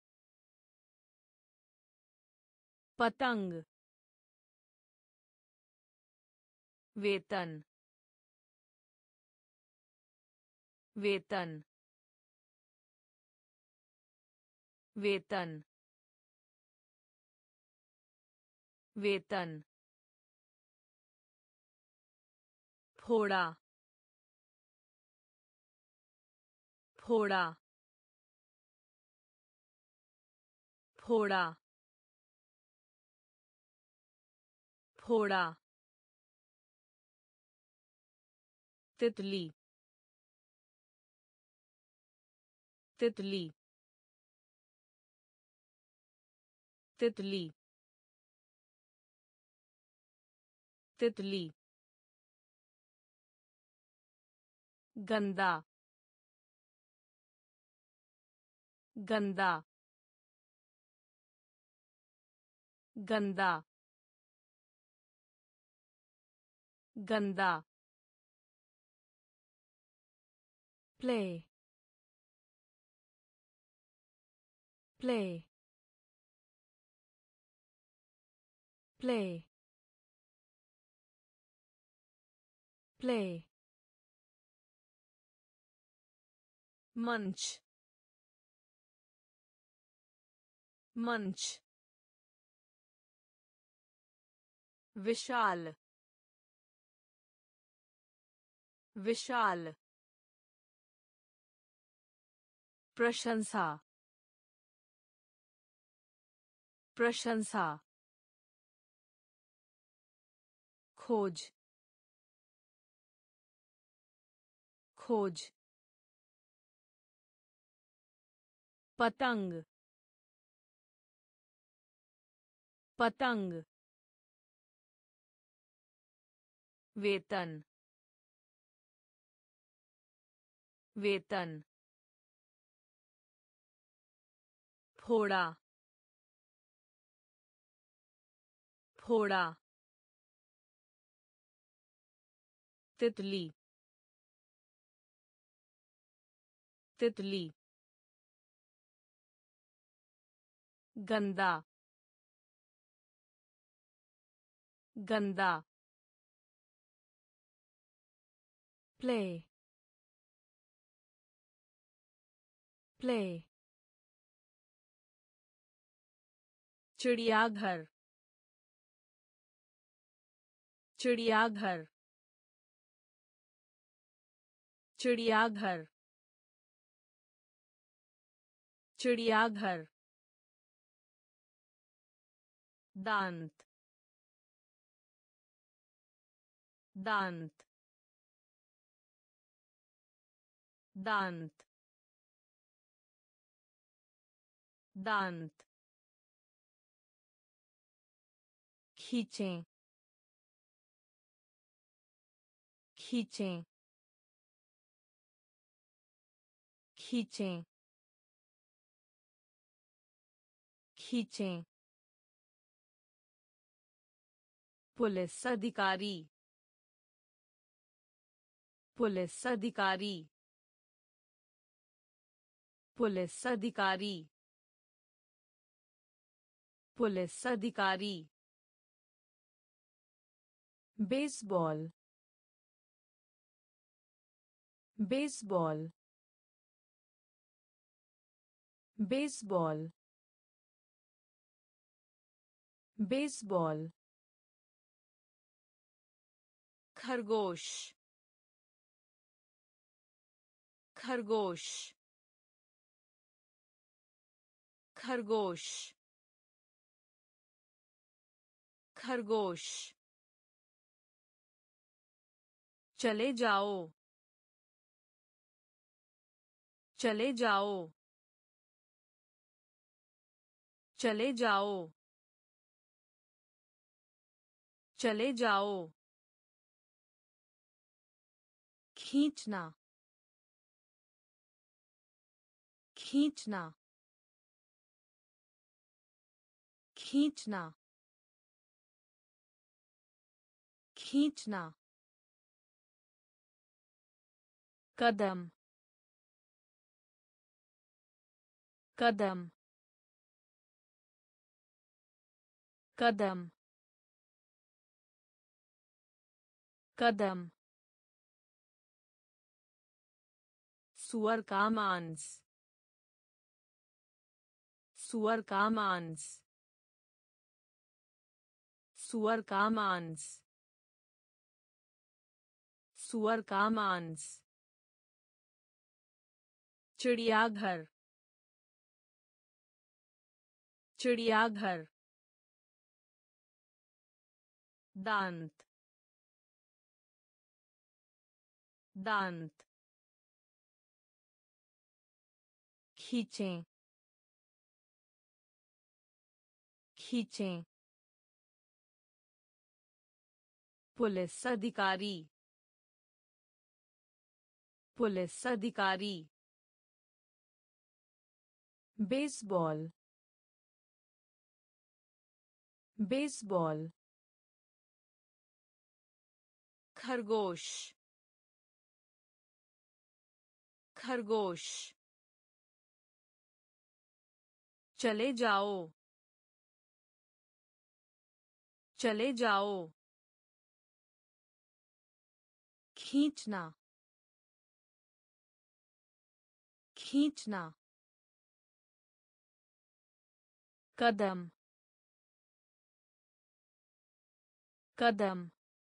पतंग वेतन वेतन वेतन वेतन फोड़ा फोड़ा फोड़ा फोड़ा तितली तितली तितली तितली गंदा गंदा गंदा गंदा प्ले प्ले प्ले प्ले मंच मंच विशाल विशाल प्रशंसा प्रशंसा खोज खोज पतंग पतंग वेतन वेतन फोड़ा फोड़ा तितली तितली गंदा गंदा प्ले प्ले चिड़ियाघर चिड़ियाघर चिड़ियाघर चिड़ियाघर दांत दांत दांत दांत खींचें खींचें खींचें खींचें पुलिस अधिकारी पुलिस अधिकारी पुलिस अधिकारी पुलिस अधिकारी बेसबॉल बेसबॉल बेसबॉल बेसबॉल खरगोश खरगोश खरगोश खरगोश चले जाओ चले जाओ चले जाओ चले जाओ खींचना खींचना खींचना खींचना कदम कदम कदम कदम सुअर का मांस सुअर का मांस सुअर का मांस सुअर का मांस चिड़ियाघर चिड़ियाघर दांत दांत खींचें खींचें पुलिस अधिकारी पुलिस अधिकारी बेसबॉल बेसबॉल खरगोश खरगोश चले जाओ चले जाओ खींचना खींचना कदम कदम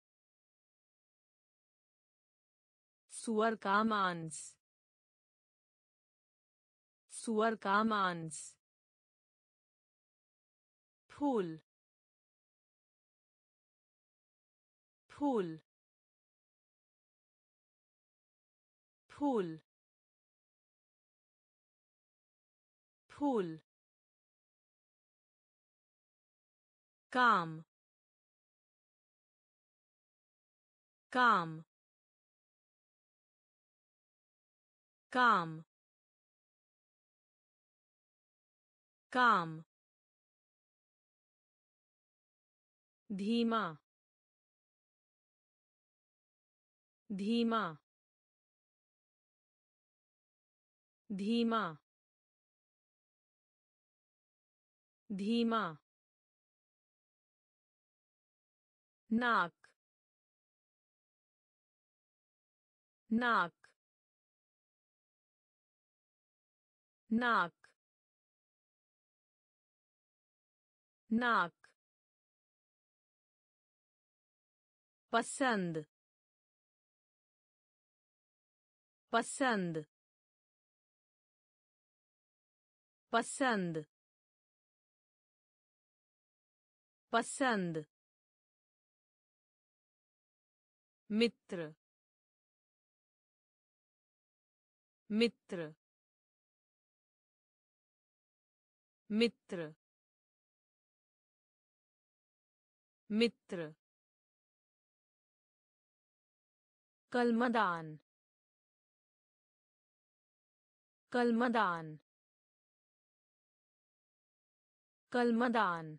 सुअर का मांस सुअर का मांस फूल फूल फूल फूल काम काम काम काम धीमा धीमा धीमा धीमा नाक नाक नाक नाक पसंद पसंद पसंद पसंद मित्र मित्र मित्र मित्र कलमदान कलमदान कलमदान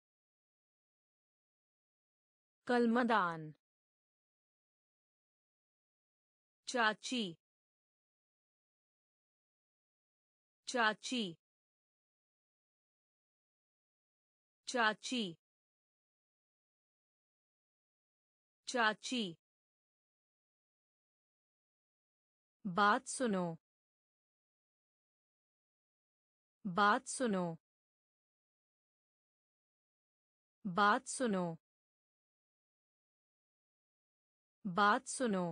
कलमदान चाची चाची चाची चाची बात सुनो बात सुनो बात सुनो बात सुनो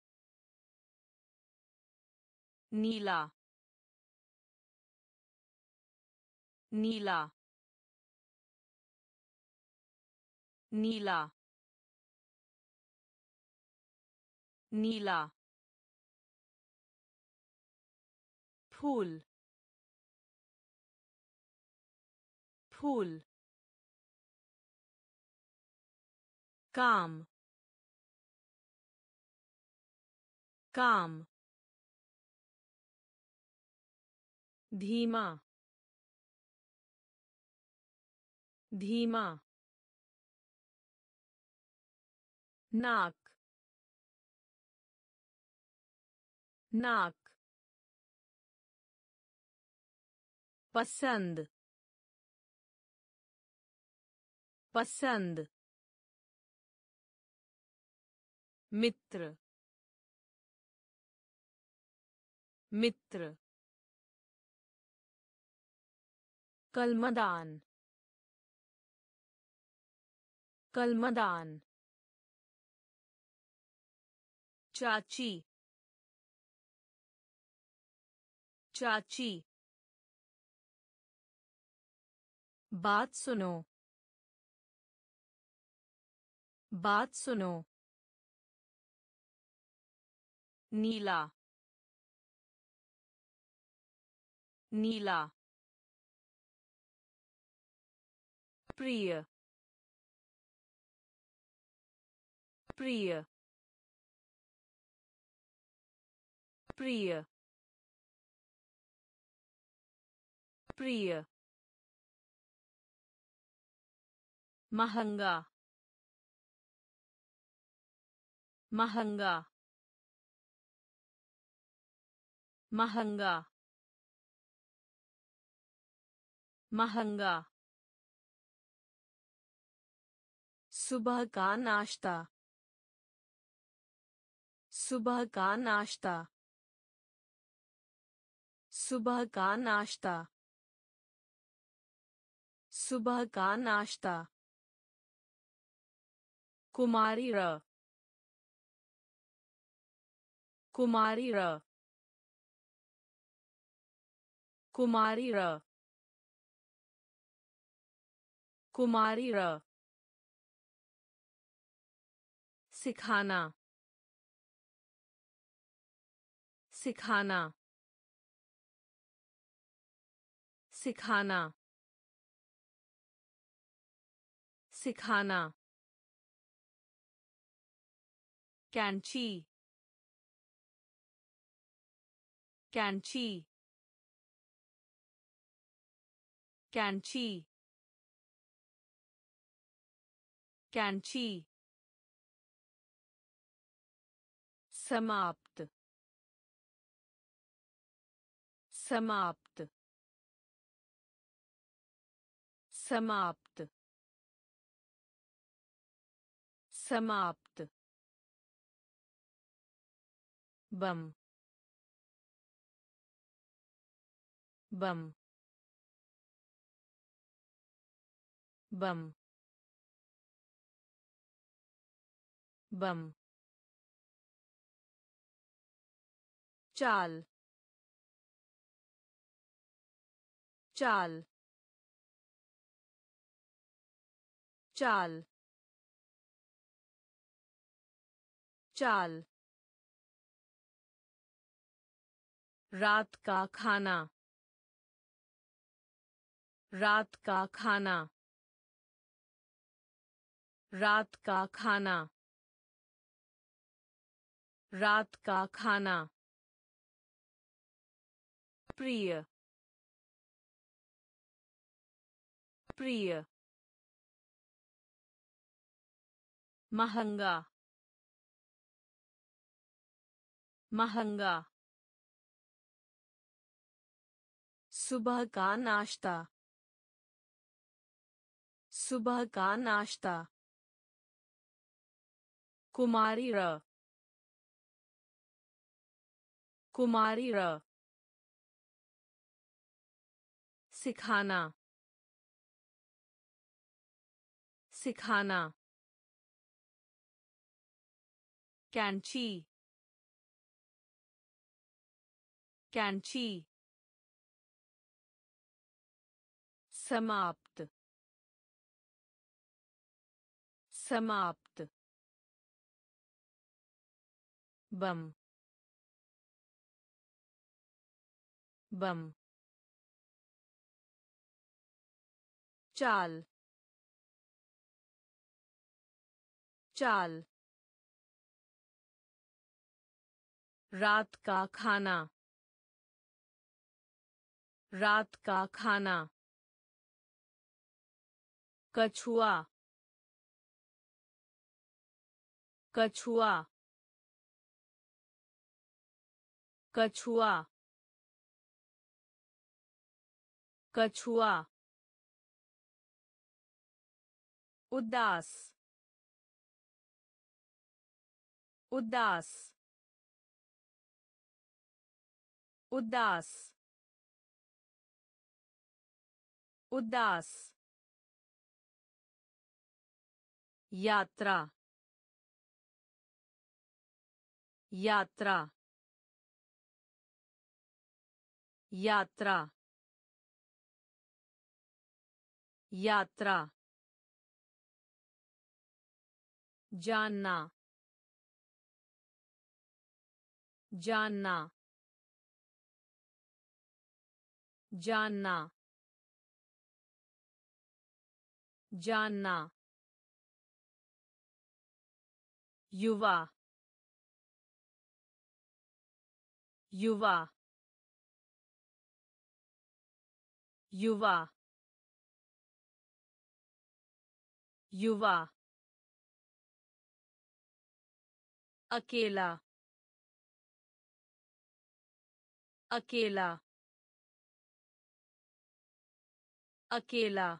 नीला नीला नीला नीला फूल फूल काम काम धीमा धीमा नाक नाक पसंद पसंद मित्र मित्र कलमदान कलमदान चाची चाची बात सुनो बात सुनो नीला नीला प्रिय प्रिय प्रिय प्रिय महंगा महंगा महंगा महंगा सुबह का नाश्ता सुबह का नाश्ता सुबह का नाश्ता सुबह का नाश्ता कुमारी र कुमारी र कुमारी र कुमारी र सिखाना सिखाना सिखाना सिखाना कैंची कैंची कैंची कैंची समाप्त समाप्त समाप्त समाप्त बम बम बम बम चाल चाल चाल चाल रात का खाना रात का खाना रात का खाना रात का खाना प्रिय प्रिय महंगा महंगा सुबह का नाश्ता सुबह का नाश्ता कुमारी र कुमारी र सिखाना सिखाना कैंची कैंची समाप्त समाप्त बम बम चाल चाल रात का खाना रात का खाना कछुआ कछुआ कछुआ कछुआ उदास उदास उदास उदास यात्रा यात्रा यात्रा यात्रा जानना जानना जानना जानना युवा युवा युवा युवा अकेला अकेला अकेला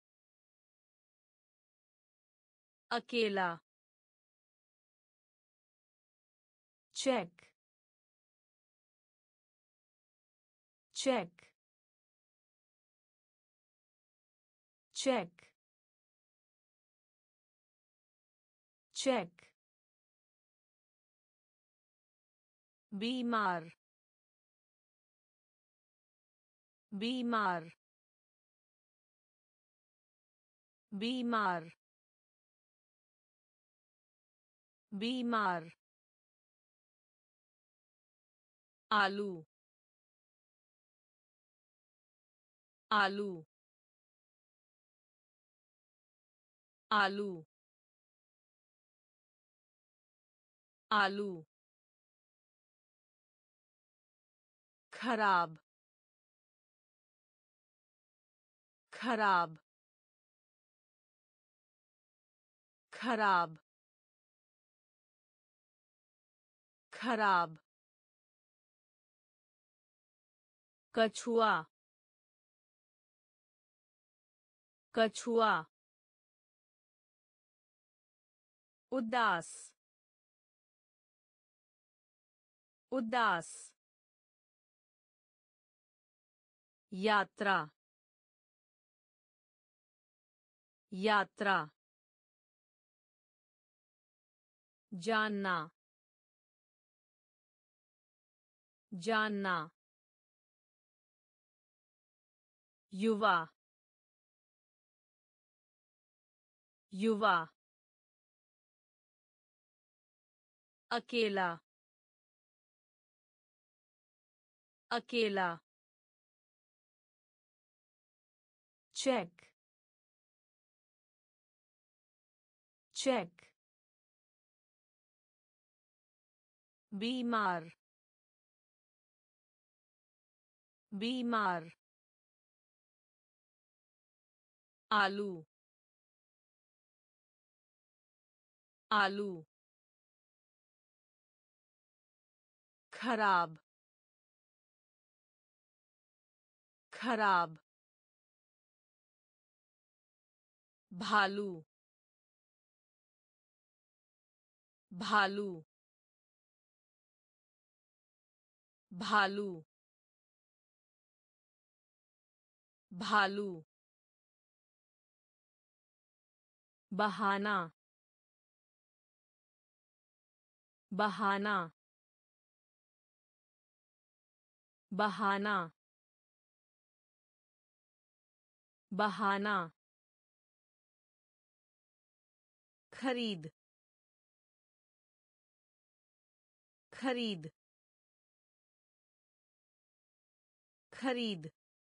अकेला चेक चेक चेक चेक बीमार बीमार बीमार बीमार आलू आलू आलू आलू खराब खराब खराब खराब कछुआ कछुआ उदास उदास यात्रा यात्रा जानना जानना युवा युवा अकेला अकेला चेक चेक बीमार बीमार आलू आलू खराब खराब भालू भालू भालू भालू बहाना बहाना बहाना बहाना खरीद खरीद खरीद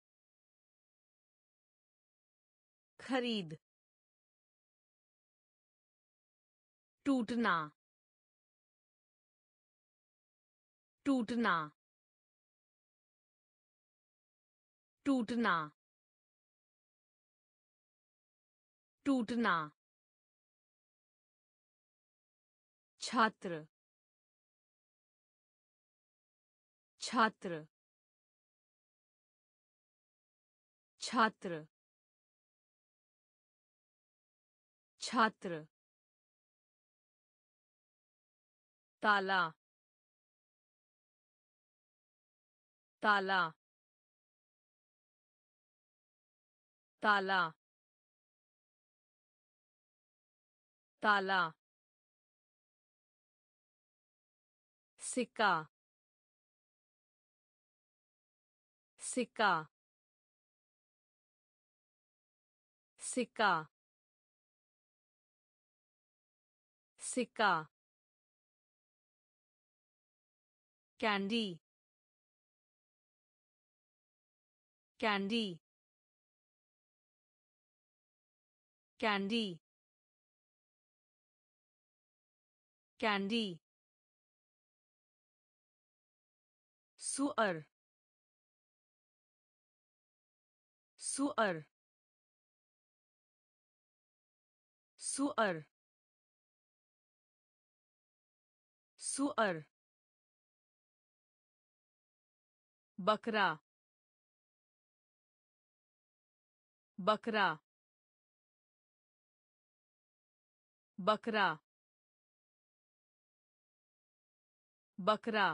खरीद टूटना टूटना टूटना टूटना छात्र छात्र छात्र छात्र ताला ताला ताला ताला सिक्का सिक्का सिक्का सिक्का कैंडी कैंडी कैंडी कैंडी सुअर सुअर सुअर सुअर बकरा बकरा बकरा बकरा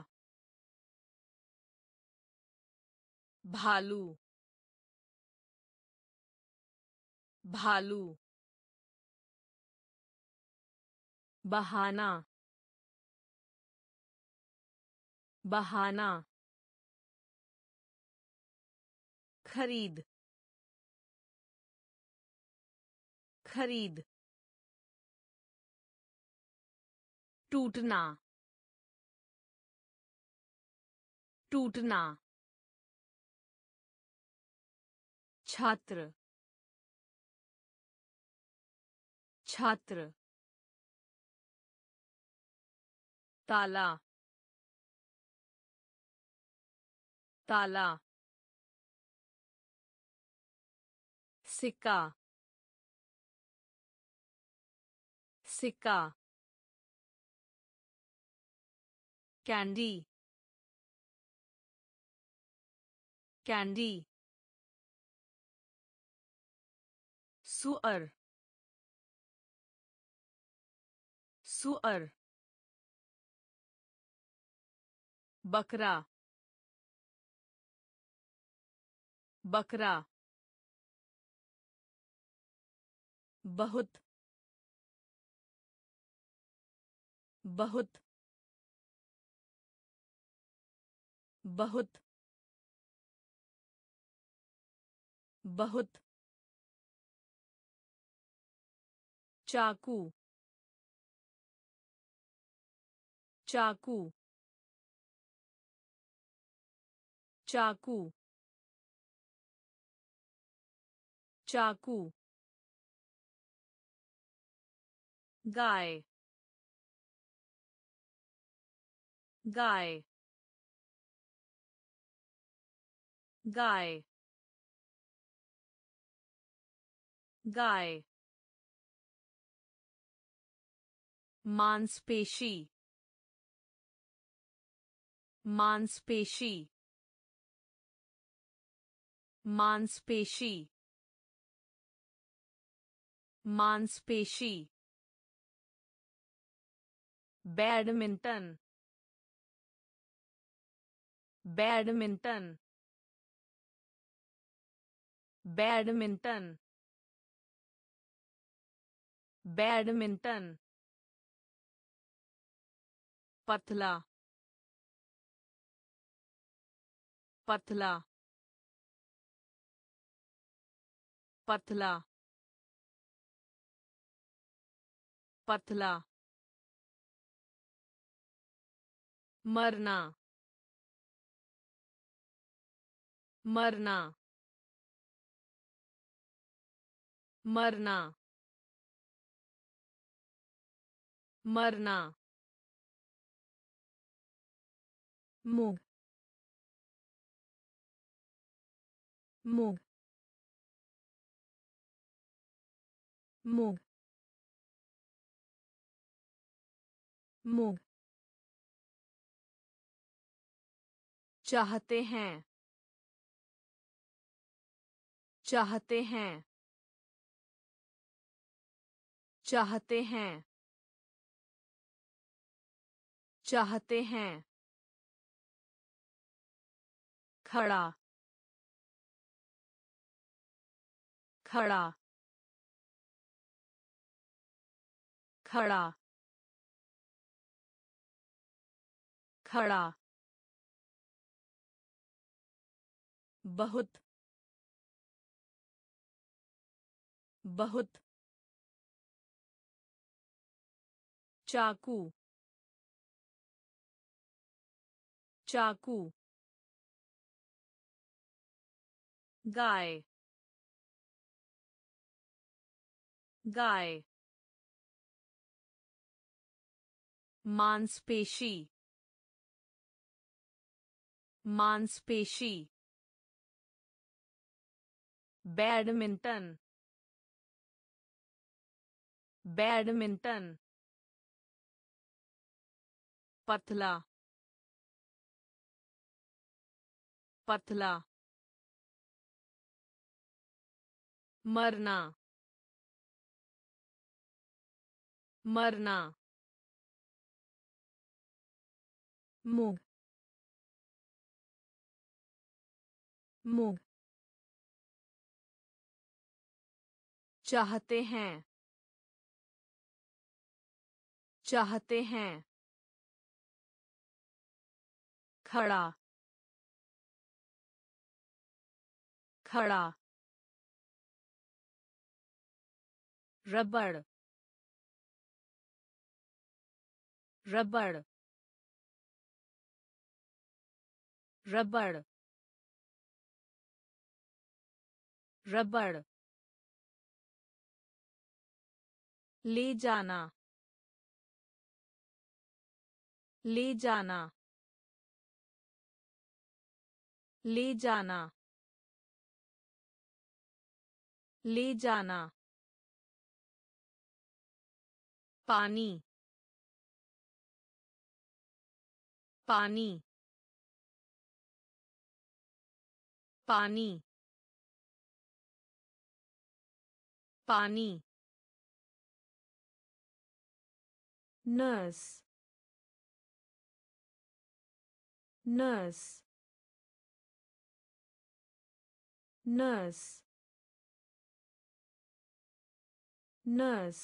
भालू भालू बहाना बहाना खरीद खरीद टूटना टूटना छात्र छात्र ताला ताला सिक्का सिक्का कैंडी कैंडी सुअर सुअर बकरा बकरा बहुत बहुत बहुत बहुत चाकू चाकू चाकू चाकू गाय गाय गाय गाय मांसपेशी मांसपेशी मांसपेशी मांसपेशी बैडमिंटन बैडमिंटन बैडमिंटन बैडमिंटन पतला पतला पतला पतला मरना मरना मरना मरना मूंग मूंग मूंग मूंग चाहते हैं चाहते हैं चाहते हैं चाहते हैं खड़ा खड़ा खड़ा खड़ा बहुत बहुत चाकू चाकू गाय गाय मांसपेशी मांसपेशी बैडमिंटन बैडमिंटन पतला पतला मरना मरना मूंग मूंग चाहते हैं चाहते हैं खड़ा खड़ा रबड़ रबड़ रबड़ रबड़ ले जाना ले जाना ले जाना ले जाना पानी पानी पानी पानी नर्स नर्स नर्स नर्स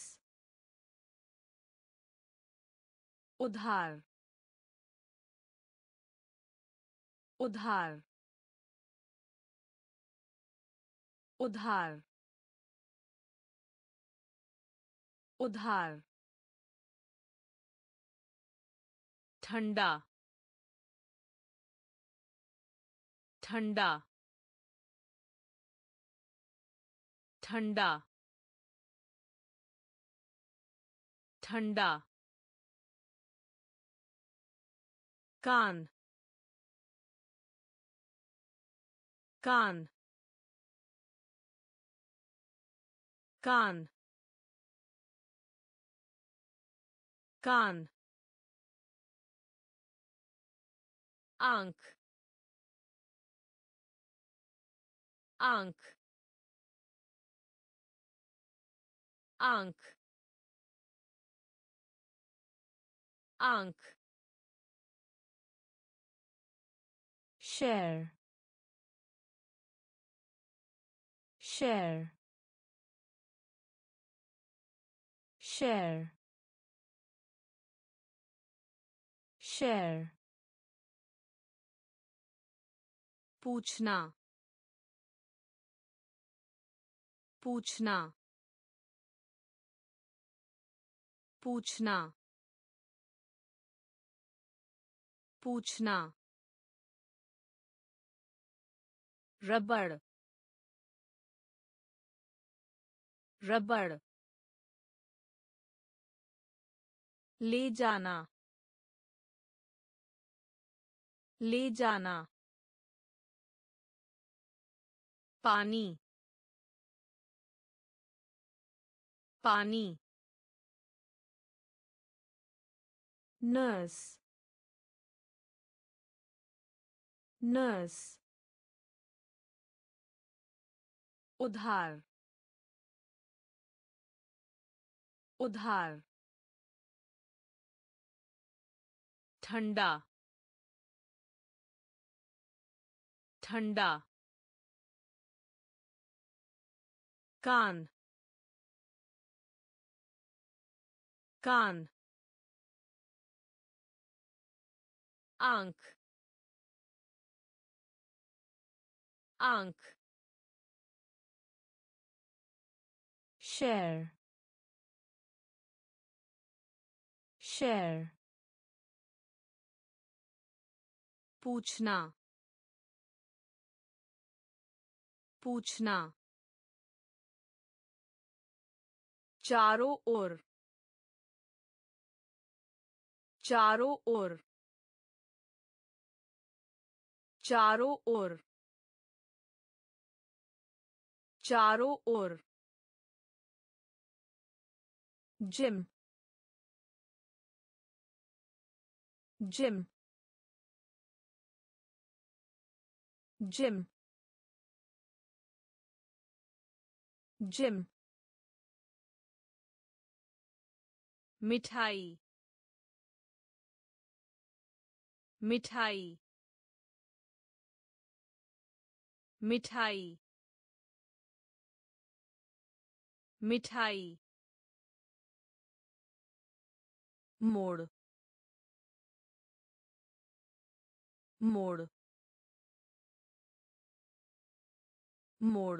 उधार उधार उधार उधार ठंडा ठंडा ठंडा ठंडा कान कान कान कान आंख आंख आंख आंख share share share share पूछना पूछना पूछना पूछना रबड़ रबड़ ले जाना ले जाना पानी पानी nurse nurse उधार उधार ठंडा ठंडा कान कान आंख आंख share share पूछना पूछना चारों ओर चारों ओर चारों ओर चारों ओर gym gym gym gym मिठाई मिठाई मिठाई मिठाई मोड़ मोड़ मोड़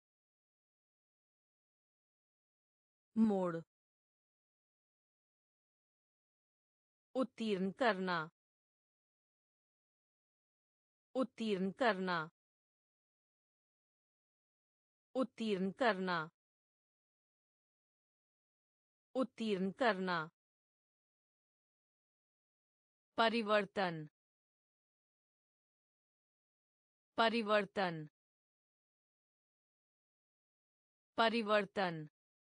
मोड़ उत्तीर्ण करना उत्तीर्ण करना उत्तीर्ण करना उत्तीर्ण करना परिवर्तन परिवर्तन परिवर्तन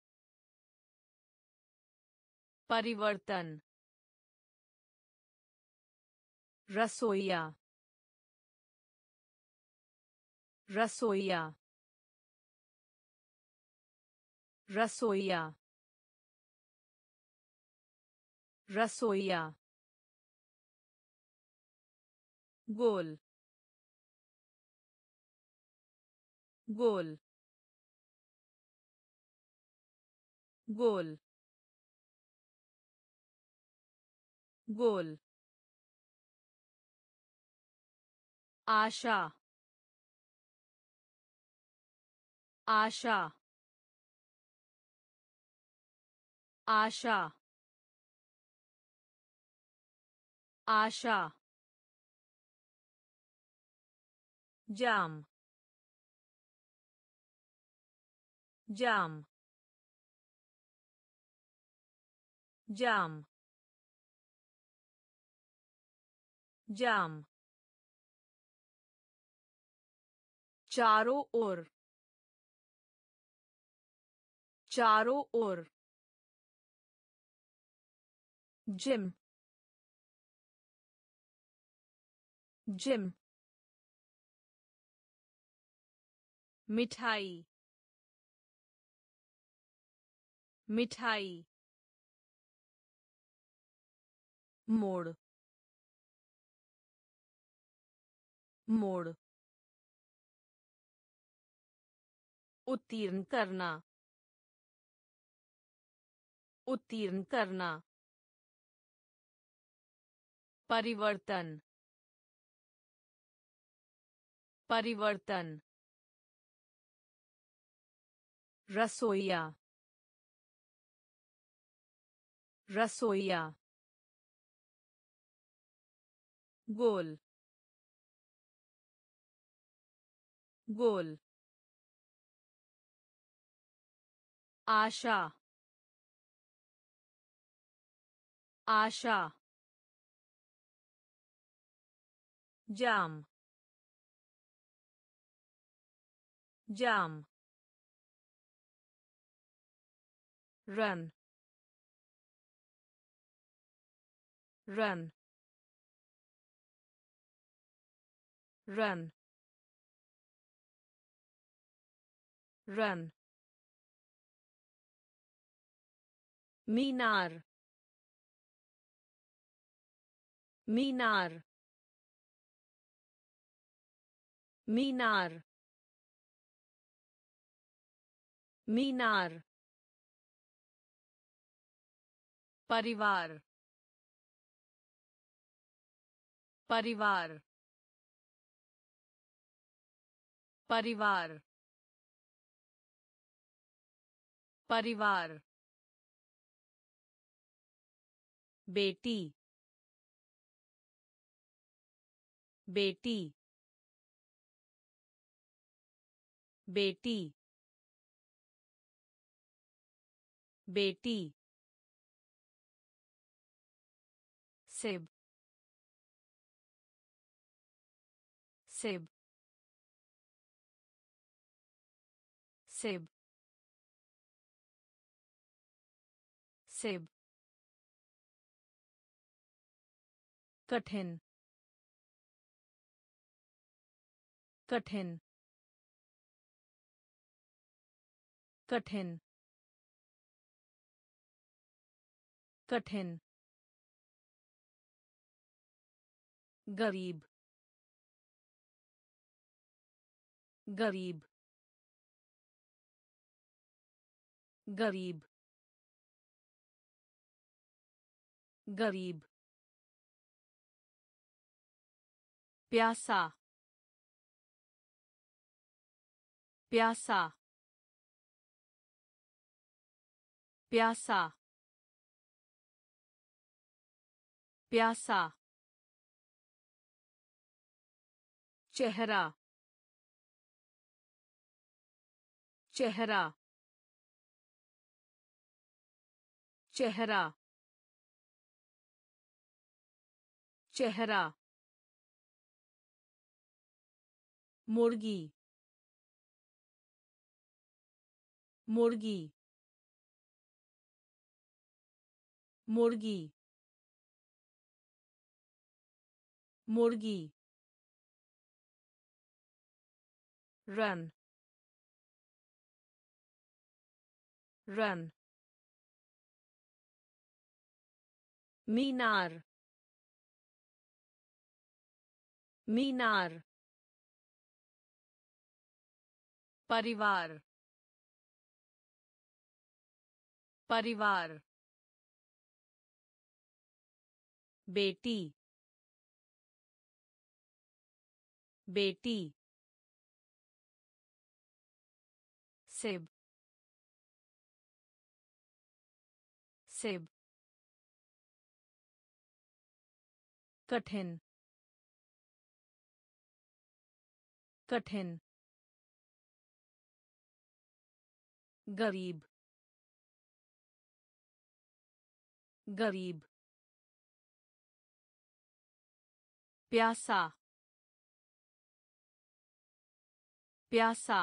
परिवर्तन रसोइया रसोइया रसोइया रसोइया गोल गोल गोल गोल आशा आशा आशा आशा जाम जाम जाम जाम चारों ओर चारों ओर gym gym मिठाई मिठाई मोड़ मोड़ उत्तीर्ण करना उत्तीर्ण करना परिवर्तन परिवर्तन रसोइया रसोइया गोल गोल आशा आशा जाम जाम रन रन रन रन मीनार मीनार मीनार मीनार परिवार परिवार परिवार परिवार बेटी बेटी बेटी बेटी सेब सेब सेब सेब कठिन कठिन कठिन कठिन गरीब गरीब गरीब गरीब प्यासा प्यासा प्यासा प्यासा चेहरा चेहरा चेहरा चेहरा मुर्गी मुर्गी मुर्गी मुर्गी रन रन मीनार मीनार परिवार परिवार बेटी बेटी सेब सेब कठिन कठिन गरीब गरीब प्यासा प्यासा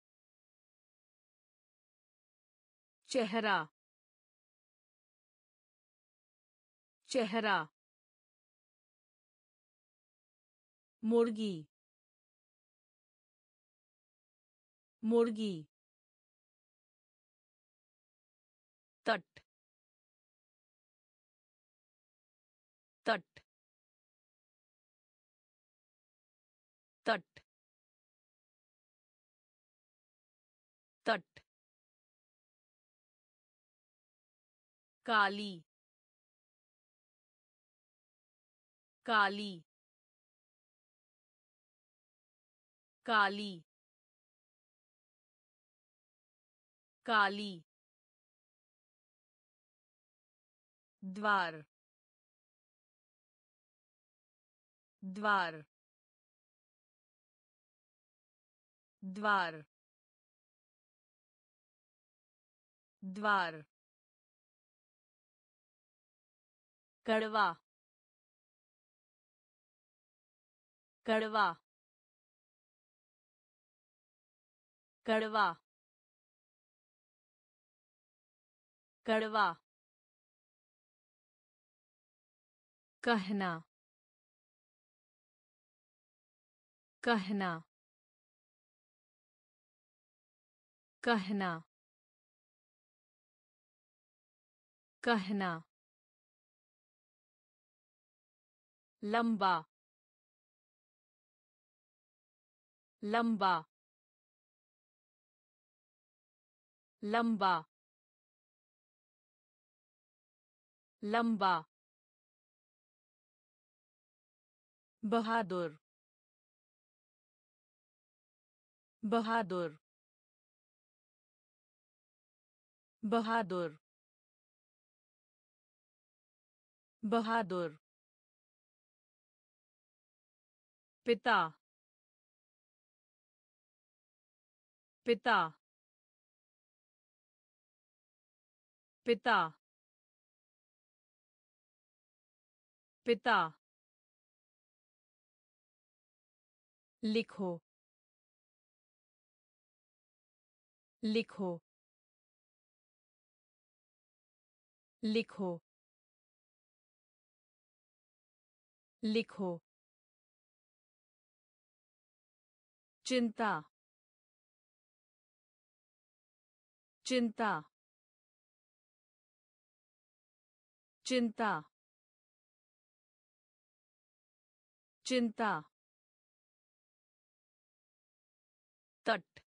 चेहरा चेहरा मुर्गी मुर्गी तट तट तट तट काली काली काली काली द्वार द्वार द्वार द्वार कड़वा कड़वा कड़वा कड़वा कहना कहना कहना कहना लंबा लंबा लंबा लंबा बहादुर बहादुर बहादुर बहादुर पिता पिता पिता पिता लिखो लिखो लिखो लिखो चिंता चिंता चिंता चिंता तट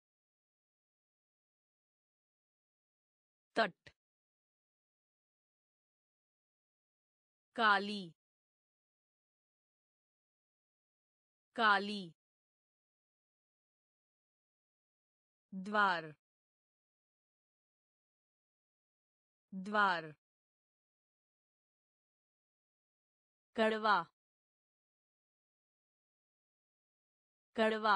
तट काली काली द्वार द्वार कड़वा कड़वा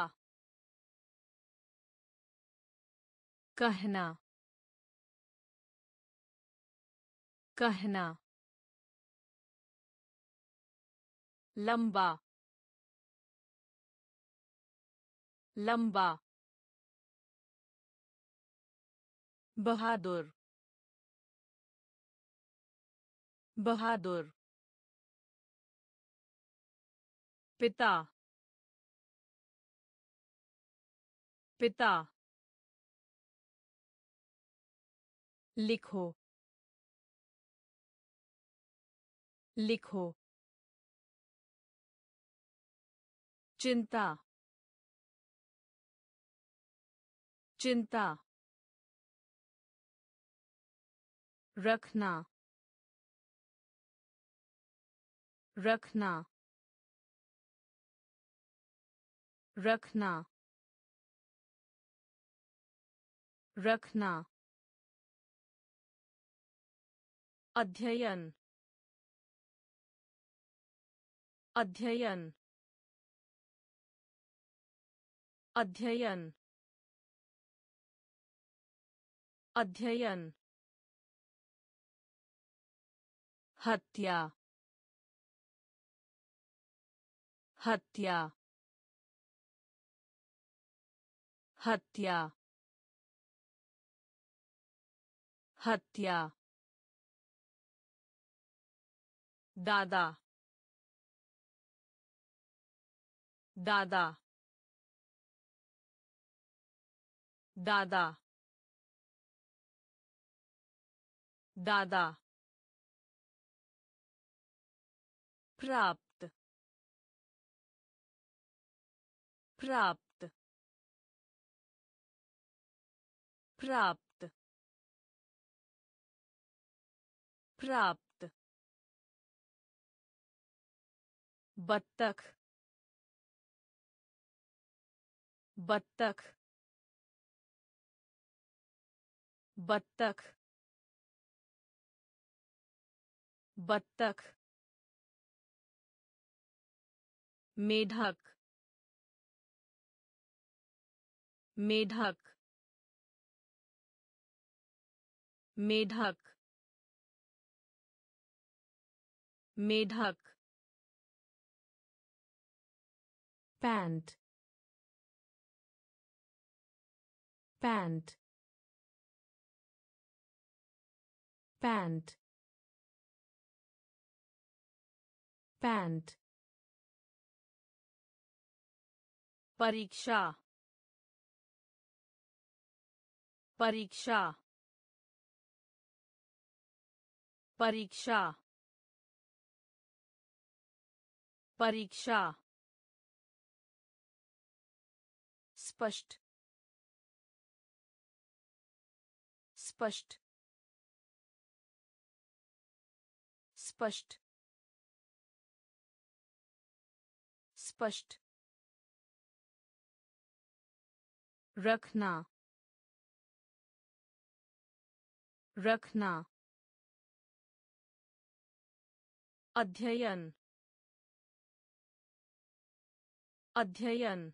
कहना कहना लंबा लंबा बहादुर बहादुर पिता पिता लिखो लिखो चिंता चिंता रखना रखना रखना रखना अध्ययन अध्ययन अध्ययन अध्ययन हत्या हत्या हत्या हत्या दादा दादा दादा दादा प्राप्त प्राप्त प्राप्त प्राप्त बत्तख बत्तख बत्तख बत्तख मेढक मेढक मेढक मेढक pant pant pant pant परीक्षा परीक्षा परीक्षा परीक्षा स्पष्ट स्पष्ट स्पष्ट स्पष्ट रखना रखना अध्ययन अध्ययन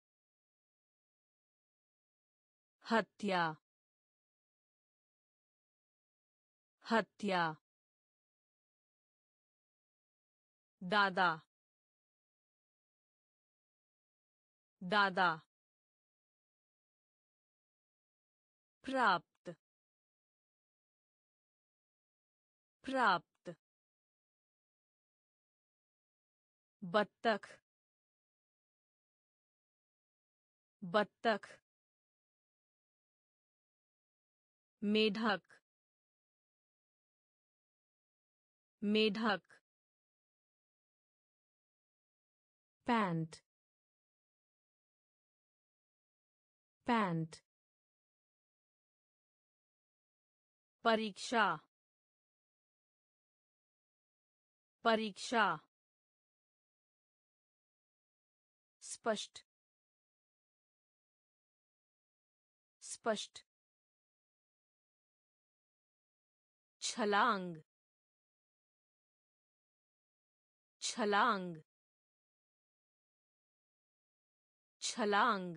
हत्या हत्या दादा दादा प्राप्त प्राप्त बत्तख बत्तख मेढक मेढक pant pant परीक्षा परीक्षा स्पष्ट स्पष्ट छलांग छलांग छलांग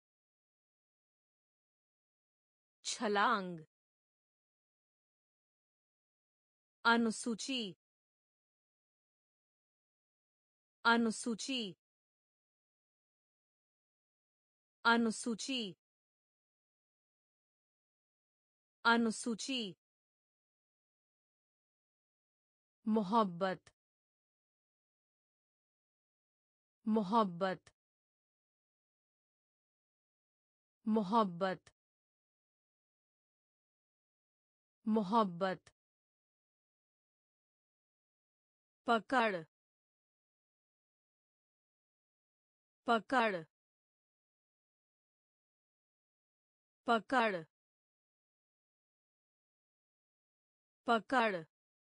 छलांग अनुसूची अनुसूची अनुसूची अनुसूची मोहब्बत मोहब्बत मोहब्बत मोहब्बत पकड़ पकड़ पकड़ पकड़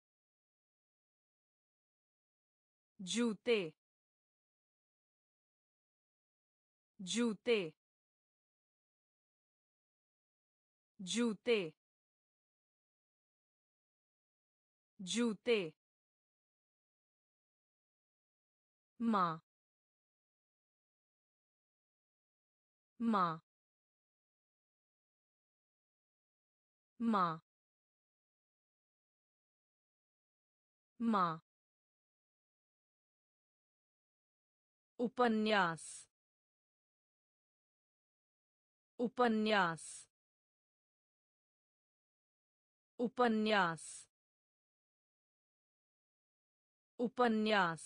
जूते जूते जूते जूते माँ माँ माँ माँ उपन्यास उपन्यास उपन्यास उपन्यास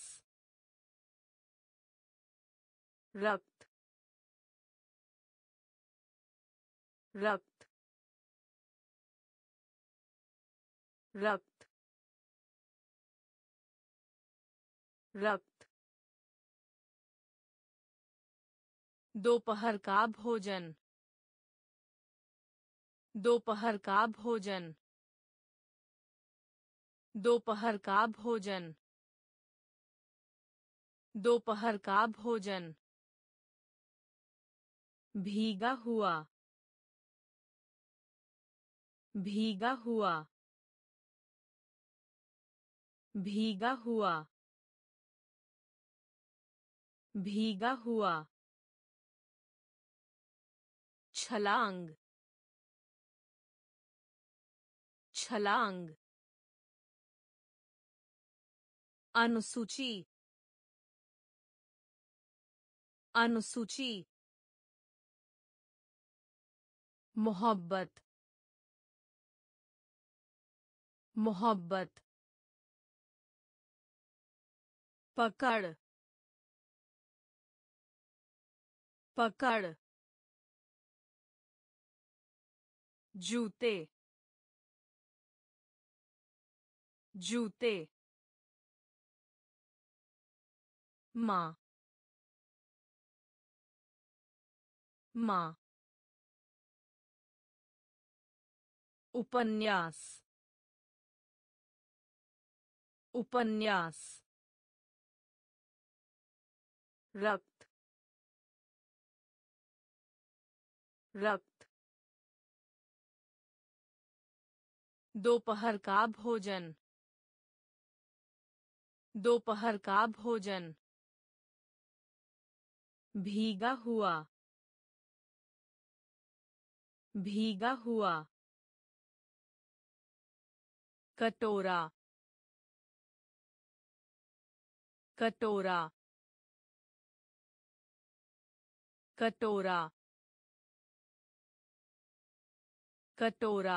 रक्त रक्त रक्त रक्त दोपहर का भोजन दोपहर का भोजन दोपहर का भोजन दोपहर का भोजन भीगा हुआ भीगा हुआ भीगा हुआ भीगा हुआ छलांग छलांग अनुसूची अनुसूची मोहब्बत मोहब्बत पकड़ पकड़ जूते जूते माँ माँ उपन्यास उपन्यास रक्त रक्त दोपहर का भोजन दोपहर का भोजन भीगा हुआ भीगा हुआ कटोरा कटोरा कटोरा कटोरा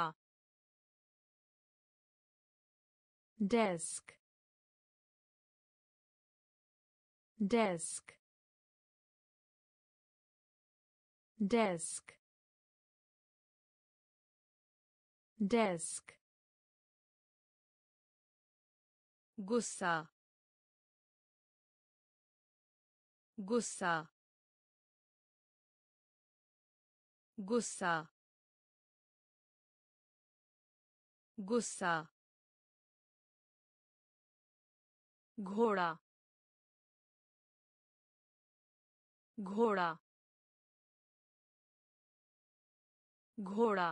desk desk desk desk गुस्सा गुस्सा गुस्सा गुस्सा घोड़ा घोड़ा घोड़ा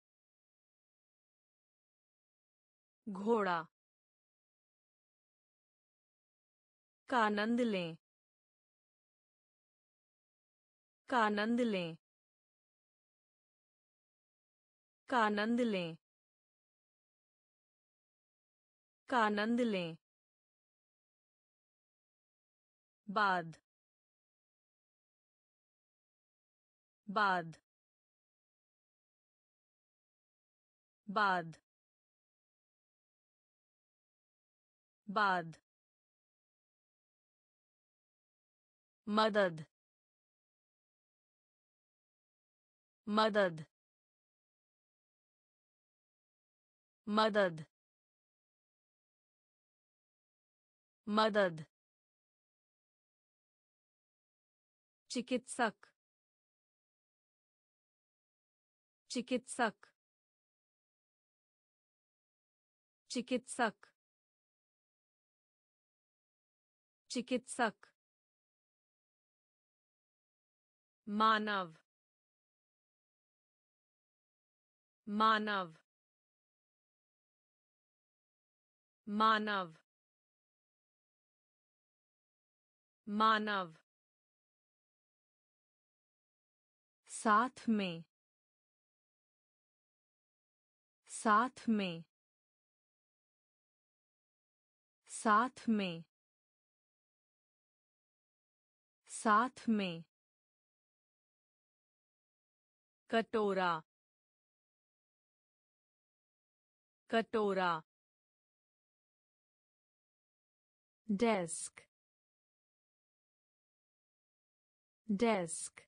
घोड़ा का आनंद लें का आनंद लें का आनंद लें का आनंद लें बाद बाद बाद बाद मदद मदद मदद मदद चिकित्सक चिकित्सक चिकित्सक चिकित्सक मानव मानव मानव मानव साथ में साथ में साथ में साथ में कटोरा कटोरा desk desk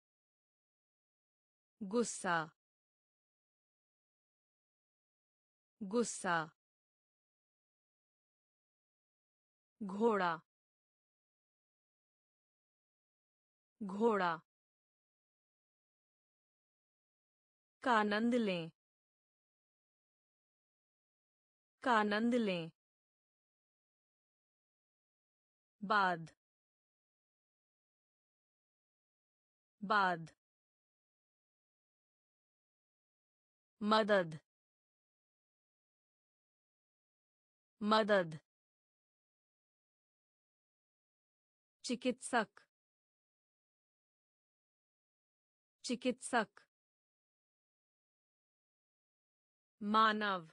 गुस्सा गुस्सा घोड़ा घोड़ा का आनंद लें का आनंद लें बाद बाद मदद मदद चिकित्सक चिकित्सक मानव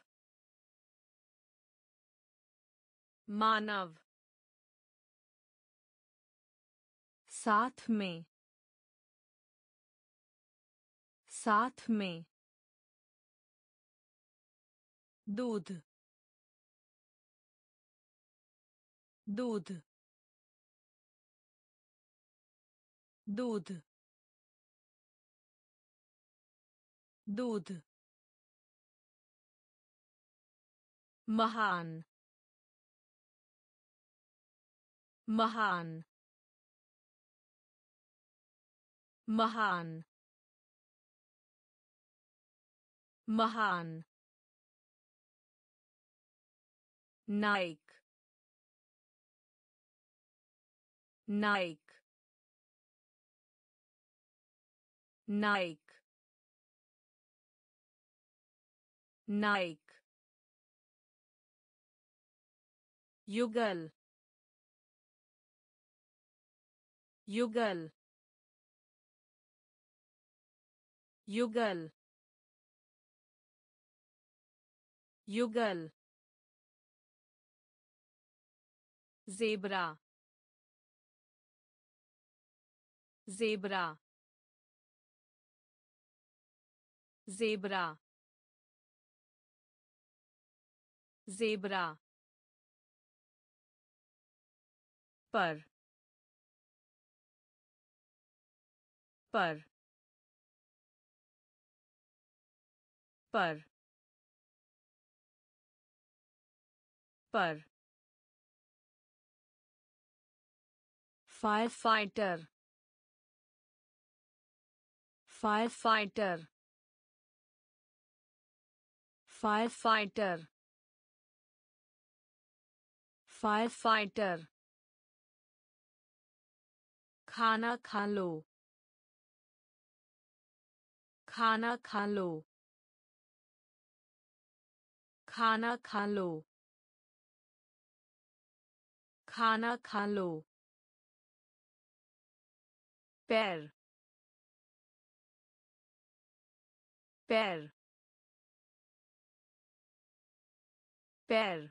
मानव साथ में साथ में दूध दूध दूध दूध महान महान महान महान नाइक नाइक नाइक नाइक युगल युगल युगल युगल ज़ेब्रा ज़ेब्रा ज़ेब्रा ज़ेब्रा पर पर पर पर fire fighter fire fighter fire fighter fire fighter खाना खा लो खाना खा लो खाना खा लो खाना खा लो पैर पैर पैर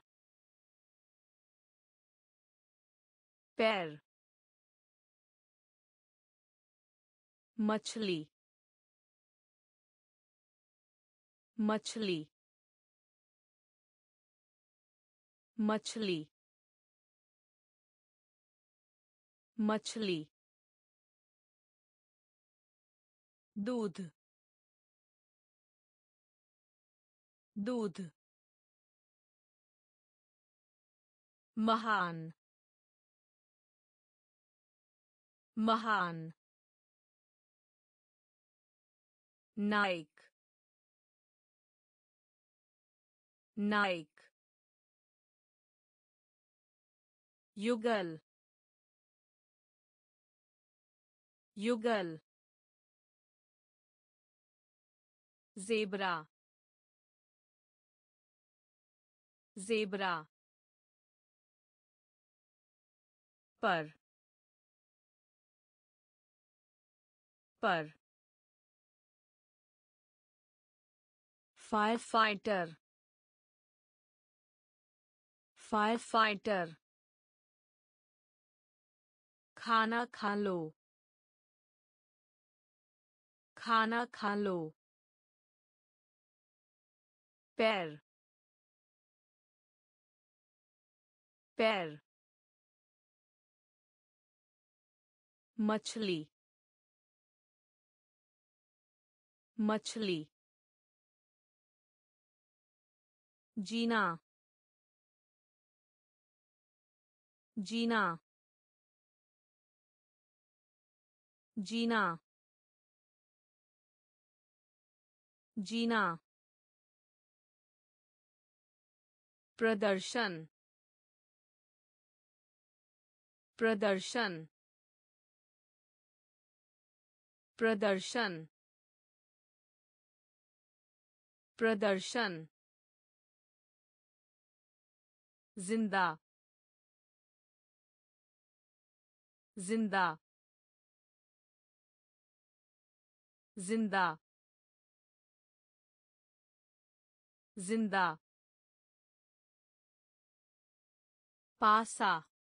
पैर मछली मछली मछली मछली दूध दूध महान महान नाइक नाइक युगल युगल ज़ेब्रा ज़ेब्रा पर पर फायर फाइटर फायर फाइटर खाना खा लो खाना खा लो पैर पैर मछली मछली जीना जीना जीना जीना प्रदर्शन प्रदर्शन प्रदर्शन प्रदर्शन जिंदा जिंदा जिंदा जिंदा पासा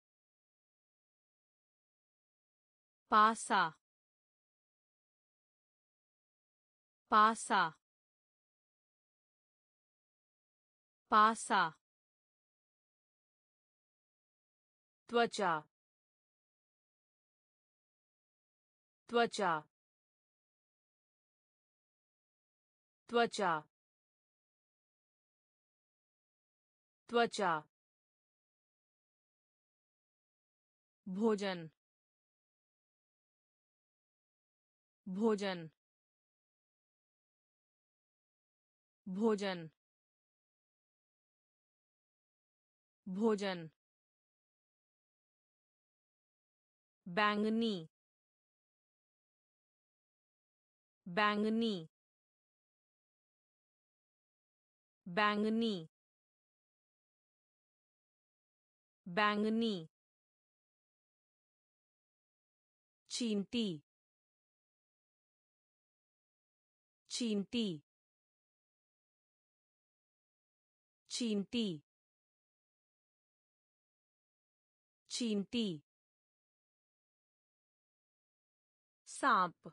पासा पासा पासा त्वचा त्वचा त्वचा त्वचा भोजन भोजन भोजन भोजन बैंगनी बैंगनी बैंगनी बैंगनी चींटी चींटी चींटी चींटी सांप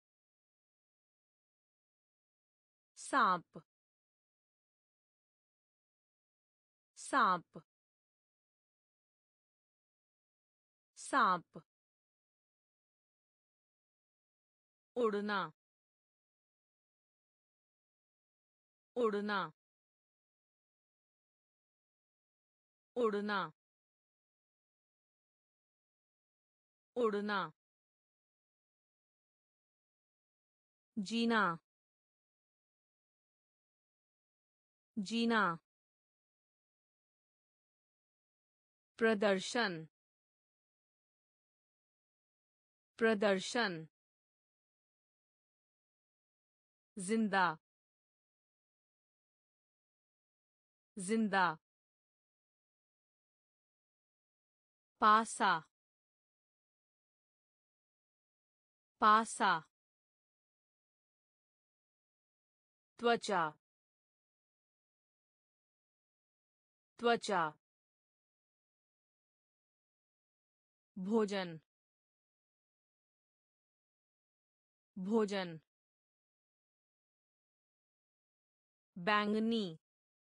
सांप सांप सांप उड़ना उड़ना उड़ना उड़ना जीना जीना प्रदर्शन प्रदर्शन जिंदा जिंदा पासा पासा त्वचा त्वचा भोजन भोजन बैंगनी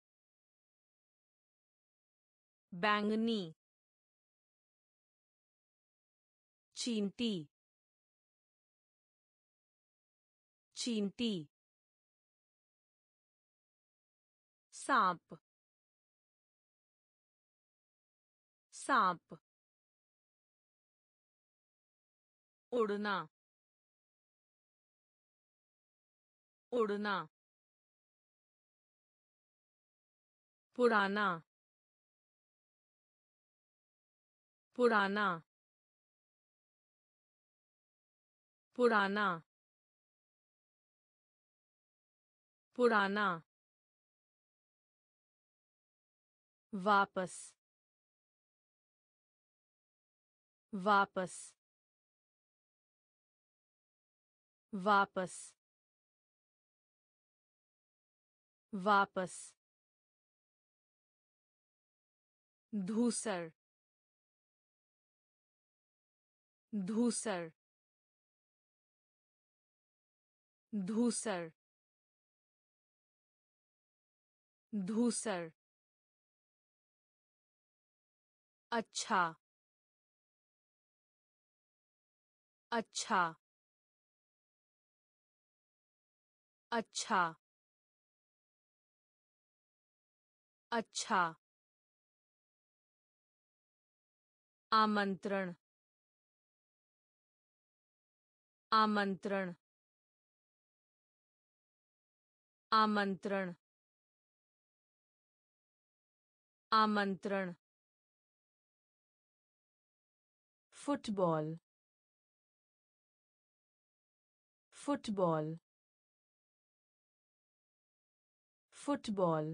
बैंगनी चींटी चींटी सांप सांप उड़ना उड़ना पुराना पुराना पुराना पुराना वापस वापस वापस वापस धूसर धूसर धूसर धूसर अच्छा अच्छा अच्छा अच्छा। आमंत्रण। आमंत्रण। आमंत्रण। आमंत्रण। football, football, football,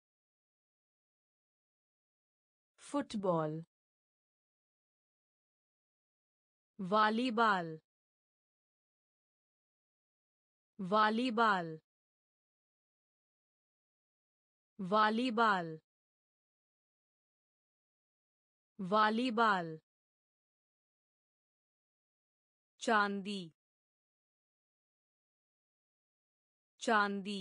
football, volleyball. Volleyball. Volleyball. Volleyball. चांदी। चांदी।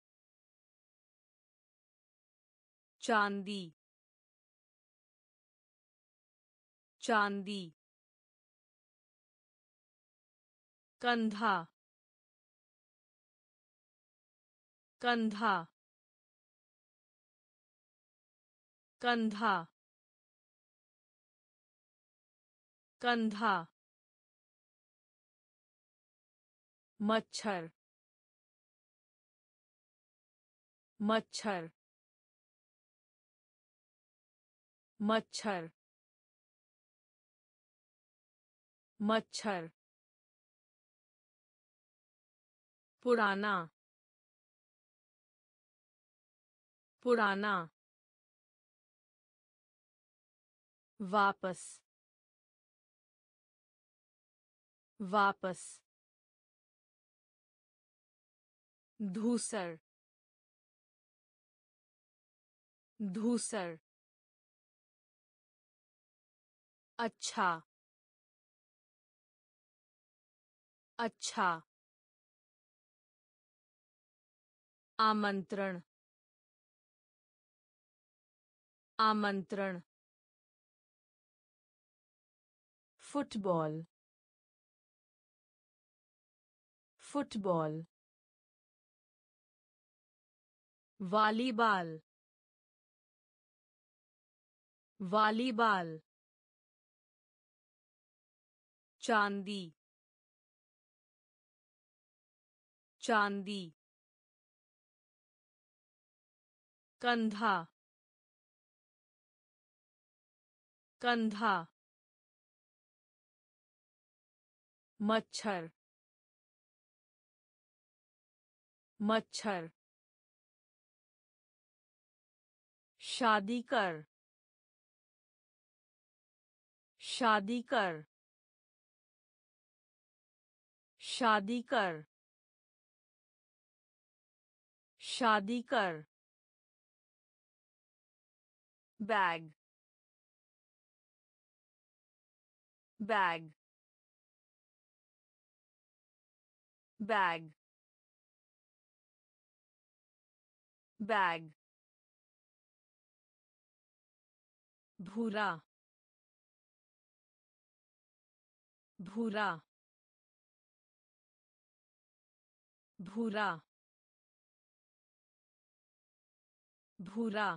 चांदी। चांदी। कंधा। कंधा। कंधा। कंधा। मच्छर। मच्छर। मच्छर। मच्छर। पुराना। पुराना। वापस। वापस। धूसर। धूसर। अच्छा। अच्छा। आमंत्रण। आमंत्रण। football, football, volleyball. वॉलीबॉल। चांदी। चांदी। कंधा। कंधा। मच्छर। मच्छर। शादी कर। शादी कर। शादी कर। शादी कर। बैग। बैग। बैग। बैग। भूरा। भूरा। भूरा। भूरा।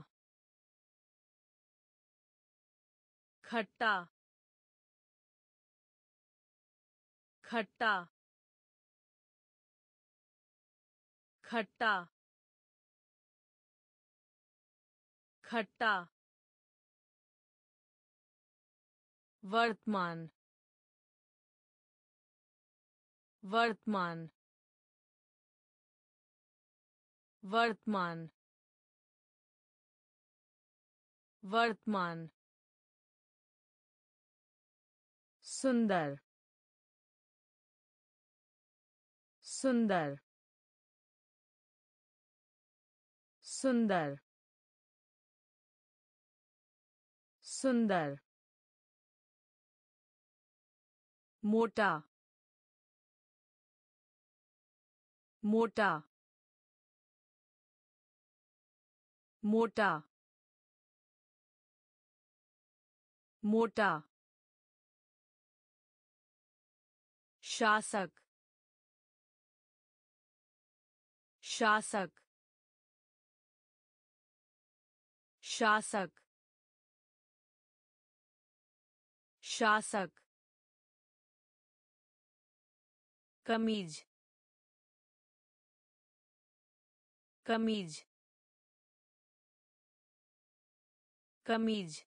खट्टा। खट्टा। खट्टा। खट्टा। वर्तमान। वर्तमान। वर्तमान। वर्तमान। सुंदर। सुंदर। सुंदर। सुंदर। मोटा। मोटा। मोटा। मोटा। शासक। शासक। शासक शासक कमीज कमीज कमीज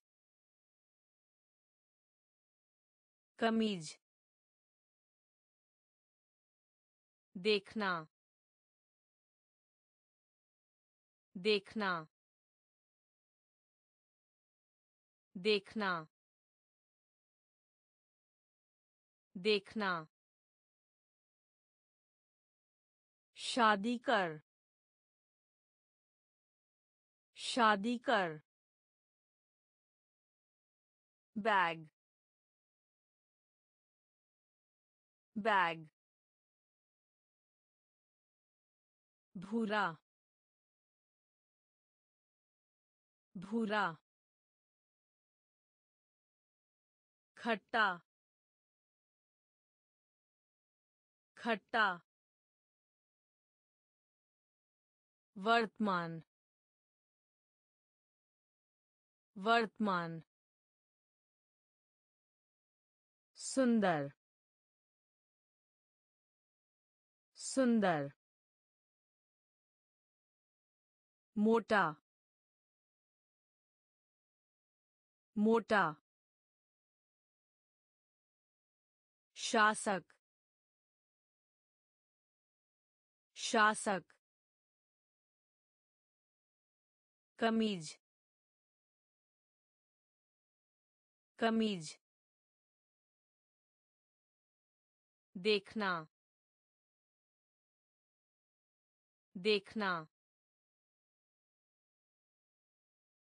कमीज देखना देखना देखना देखना शादी कर शादी कर बैग बैग भूरा भूरा खट्टा खट्टा वर्तमान वर्तमान सुंदर सुंदर मोटा मोटा शासक शासक कमीज कमीज देखना देखना